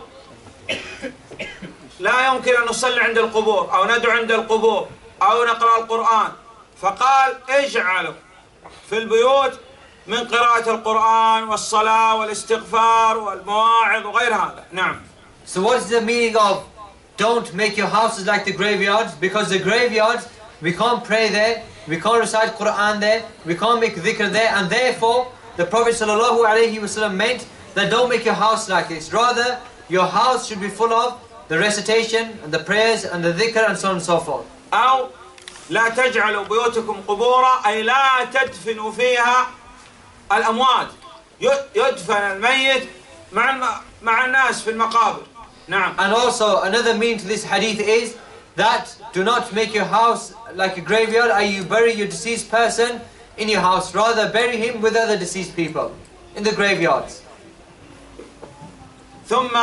لا يمكن أن نصلي عند القبور أو ندعو عند القبور أو نقرأ القرآن، فقال اجعلوا في البيوت من قراءة القرآن والصلاة والاستغفار والمواعظ وغير هذا. نعم. So what is the meaning of don't make your houses like the graveyards? Because the graveyards, we can't pray there, we can't recite Quran there, we can't make dhikr there, and therefore the Prophet sallallahu alaihi wasallam meant that don't make your house like this. Rather, your house should be full of the recitation and the prayers and the dhikr and so on and so forth. أو لا تجعلوا بيوتكم قبورا، أي لا تدفنوا فيها الأموات، يدفن الميت مع مع الناس في المقابر. نعم. And also another meaning to this hadith is that do not make your house like a graveyard, or you bury your deceased person in your house. Rather bury him with other deceased people in the graveyards. ثم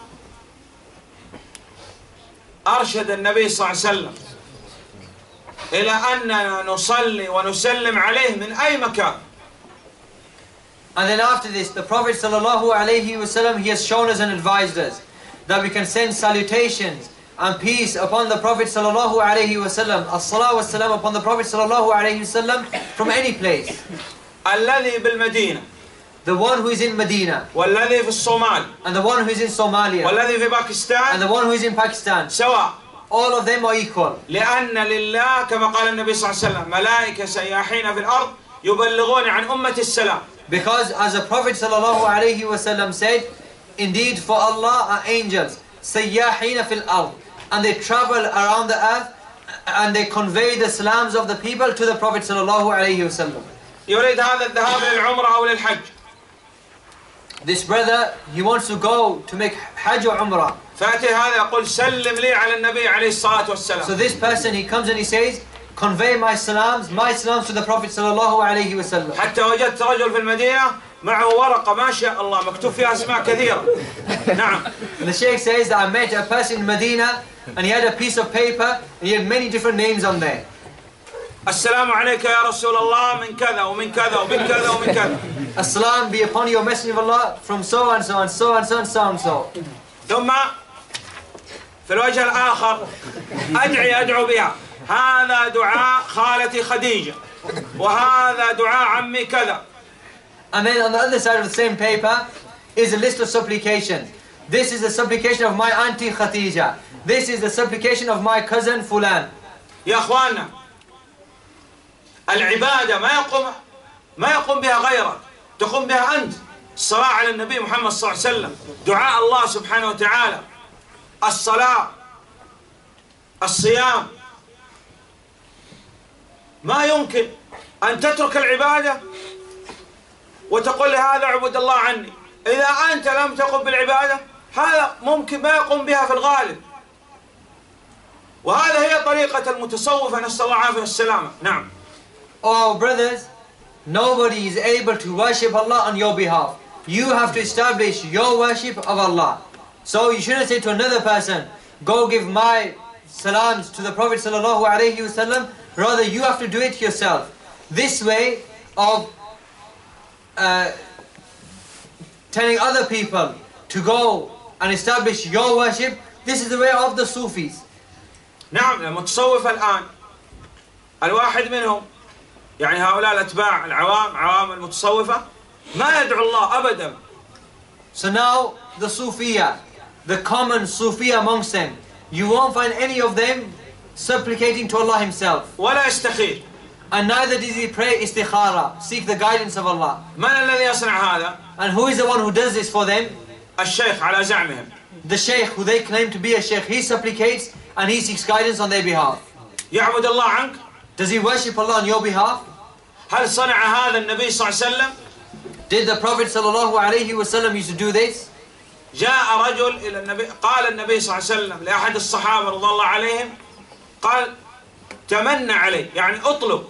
أرشد النبي صلى الله عليه وسلم إلى أننا نصلي ونسلم عليه من أي مكان. And then after this, the Prophet sallallahu alaihi wasallam, he has shown us and advised us that we can send salutations and peace upon the Prophet sallallahu alaihi wasallam, as-salah wa salam upon the Prophet sallallahu alaihi wasallam from any place. الذي بالمدينة. The one who is in Medina. والذي في الصومال. And the one who is in Somalia. والذي في باكستان. And the one who is in Pakistan. سواء. All of them are equal. لأن لله كما قال النبي صلى الله عليه وسلم ملائكة سياحين في الأرض يبلغون عن أمة السلام. Because as the Prophet sallallahu alaihi wasallam said, indeed for Allah are angels, sayyahina fil ard, and they travel around the earth and they convey the salams of the people to the Prophet sallallahu alaihi wasallam. يريد هذا الذهاب للعمرة أو للحج. This brother, he wants to go to make Hajj or Umrah. فأتي هذا يقول سلم لي على النبي عليه الصلاة والسلام. So this person, he comes and he says, convey my salams, my salams to the Prophet sallallahu alaihi wasallam. حتى وجدت رجل في المدينة معه ورقة ما شاء الله مكتوب فيها أسماء كثيرة. نعم. And the Sheikh says that I met a person in Medina and he had a piece of paper and he had many different names on there. السلام عليك يا رسول الله من كذا ومن كذا ومن كذا ومن كذا. As-salam be upon your Messenger of Allah from so and so and so and so and so and so. ثم في الوجه الآخر أدعي أدعو بها. هذا دعاء خالتي خديجة وهذا دعاء عمي كذا. And then on the other side of the same paper is a list of supplications. This is the supplication of my auntie Khadija. This is the supplication of my cousin Fulan. يا أخوانا العبادة ما يقوم ما يقوم بها غيرك، تقوم بها أنت. الصلاة على النبي محمد صلى الله عليه وسلم، دعاء الله سبحانه وتعالى، الصلاة، الصيام. ما يمكن أن تترك العبادة وتقول لهذا اعبد الله عني. إذا أنت لم تقم بالعبادة هذا ممكن ما يقوم بها في الغالب. وهذا هي طريقة المتصوفة، نسأل الله العافية والسلامة. نعم. Oh brothers, nobody is able to worship Allah on your behalf. You have to establish your worship of Allah. So you shouldn't say to another person, go give my salams to the Prophet sallallahu alaihi wasallam. Rather, you have to do it yourself. This way of uh, telling other people to go and establish your worship, this is the way of the Sufis. نعم. المتصوفة الآن الواحد منهم يعني هؤلاء الأتباع العوام عوام المتصوفة ما يدعو الله أبدا. So now the Sufiya, the common Sufiya amongst them, you won't find any of them supplicating to Allah Himself. ولا يستخير. And neither does he pray istikhara, seek the guidance of Allah. من الذي يصنع هذا؟ And who is the one who does this for them? الشيخ على زعمهم. The Shaykh, who they claim to be a Shaykh, he supplicates and he seeks guidance on their behalf. يعبد الله عنك؟ Does he worship Allah on your behalf? هل صنع هذا النبي صلى الله عليه وسلم؟ Did the Prophet sallallahu alaihi wasallam used to do this? جاء رجل إلى النبي قال النبي صلى الله عليه وسلم لأحد الصحابة رضي الله عليهم قال تمنى علي يعني اطلب.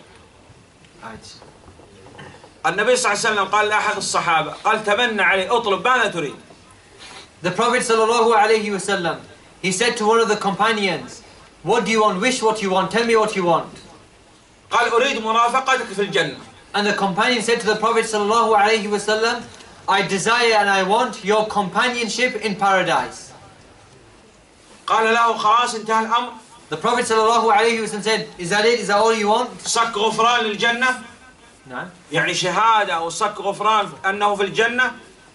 النبي صلى الله عليه وسلم قال لأحد الصحابة قال تمنى علي اطلب ماذا تريد؟ The Prophet sallallahu alaihi wasallam, he said to one of the companions, what do you want? Wish what you want. Tell me what you want. قال أريد مرافقتك في الجنة. And the companion said to the Prophet sallallahu alaihi wasallam, I desire and I want your companionship in paradise. قال له خلاص انتهى الأمر. The Prophet sallallahu alaihi wasallam said, is that it? Is that all you want? صك غفران للجنة. نعم. يعني شهادة أو صك غفران أنه في الجنة.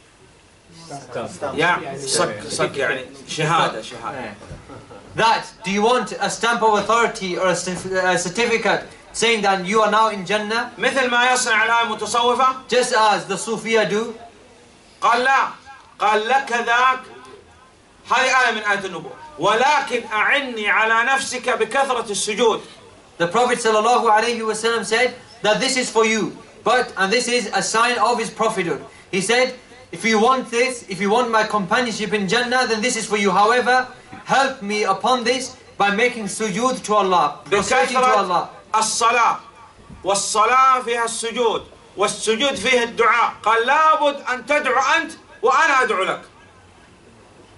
يعني صك صك يعني شهادة شهادة. That, do you want a stamp of authority or a certificate saying that you are now in Jannah? مثل ما يصنع الآن المتصوفة. Just as the Sufiya do. قال لا. قال لك ذاك. هذه آية من آيات النبوة. ولكن أعني على نفسك بكثرة السجود. The Prophet sallallahu alaihi wasallam said that this is for you, but and this is a sign of his prophethood. He said, if you want this, if you want my companionship in Jannah, then this is for you. However, help me upon this by making sujood to Allah, prostrating to Allah. الصلاة والصلاة فيها السجود والسجود فيه الدعاء. قال لابد أن تدعو أنت وأنا أدعو لك.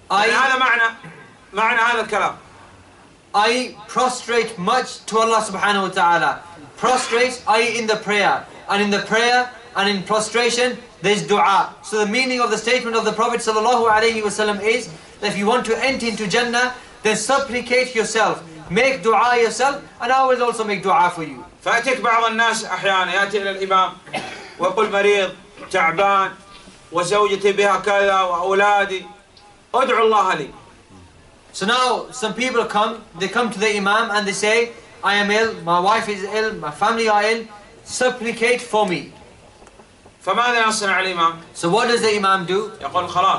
يعني هذا معنى معنى هذا الكلام. I prostrate much to Allah subhanahu wa ta'ala. Prostrate, I in the prayer. And in the prayer and in prostration, there's dua. So the meaning of the statement of the Prophet sallallahu alaihi wasallam is that if you want to enter into Jannah, then supplicate yourself. Make dua yourself, and I will also make dua for you. فأتيك بعض الناس أحيانا يأتي إلى الإمام ويقول مريض تعبان وزوجتي بها كذا وأولادي أدعو الله لي. So now some people come, they come to the Imam and they say, I am ill, my wife is ill, my family are ill, supplicate for me. فماذا يصنع الإمام؟ So what does the Imam do? يقول خلاص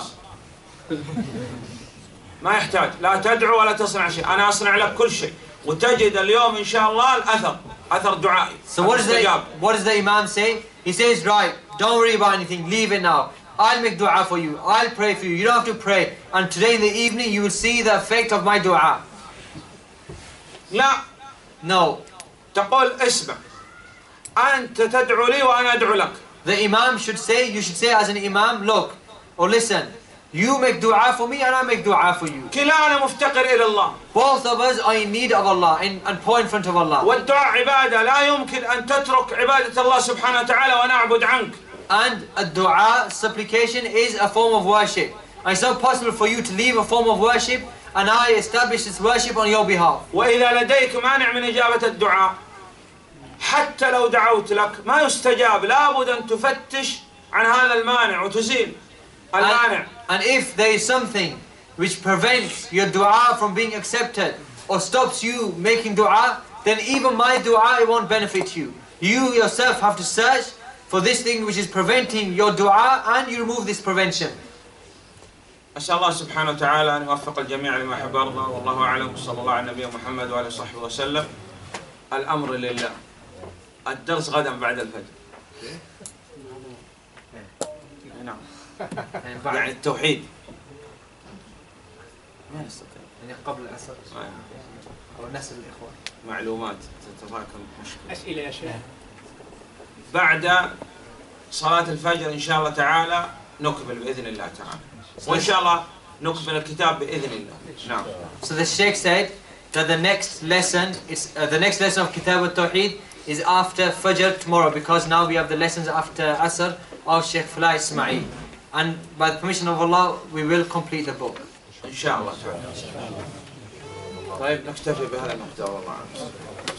ما يحتاج لا تدعو ولا تصنع شيء، أنا أصنع لك كل شيء وتجد اليوم إن شاء الله الأثر أثر دعائي. So what does the what does the Imam say? He says, right, don't worry about anything, leave it now. I'll make dua for you, I'll pray for you, you don't have to pray. And today in the evening you will see the effect of my dua. لا. No. تقول اسمع أنت تدعو لي وأنا أدعو لك. The Imam should say, you should say as an Imam, look, or listen, you make dua for me and I make dua for you. كلانا مفتقر إلى الله. Both of us are in need of Allah and, and pour in front of Allah. والدعاء عبادة لا يمكن أن تترك عبادة الله سبحانه وتعالى وأنا أعبد عنك. And a dua, supplication, is a form of worship. And it's not possible for you to leave a form of worship and I establish this worship on your behalf. وإذا لديك مانع من إجابة الدعاء حتى لو دعوت لك ما يستجاب، لابد أن تفتش عن هذا المانع وتزيل المانع. And, and if there is something which prevents your dua from being accepted or stops you making dua, then even my dua, it won't benefit you. You yourself have to search for this thing which is preventing your dua and you remove this prevention. أسأل الله سبحانه وتعالى أن يوفق الجميع لما يحب ويرضى، والله أعلم. صلى الله على النبي محمد وعلى صحبه وسلم. الأمر لله. الدرس غدا بعد الفجر. نعم. يعني التوحيد. ما نستطيع. يعني قبل العصر. أو نسأل الإخوان. معلومات تتراكم مشكلة. أسئلة يا شيخ. بعد صلاة الفجر إن شاء الله تعالى نكمل بإذن الله تعالى. وإن شاء الله نكمل الكتاب بإذن الله. نعم. So the Sheikh said that the next lesson is uh, the next lesson of Kitab al-Tawheed is after Fajr tomorrow, because now we have the lessons after Asr of Sheikh Fala Ismail, and by the permission of Allah we will complete the book. إن شاء الله تعالى. طيب نكتفي بهذا المحتوى والله أعلم.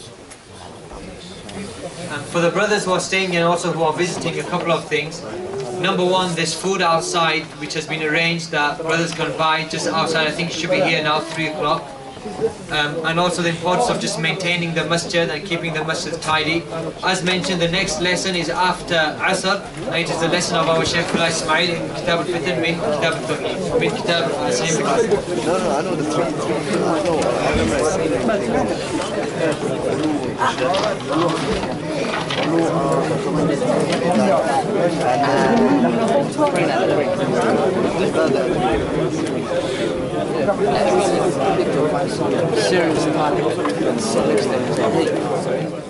And for the brothers who are staying and also who are visiting, a couple of things. Number one, there's food outside which has been arranged that brothers can buy just outside. I think it should be here now, three o'clock. Um, and also the importance of just maintaining the masjid and keeping the masjid tidy. As mentioned, the next lesson is after Asr, and it is the lesson of our Shaykh Fala Ismail in Kitab al-Fitr min Kitab al-Tawheed, min Kitab al-Sahih. No, no, I know the Serious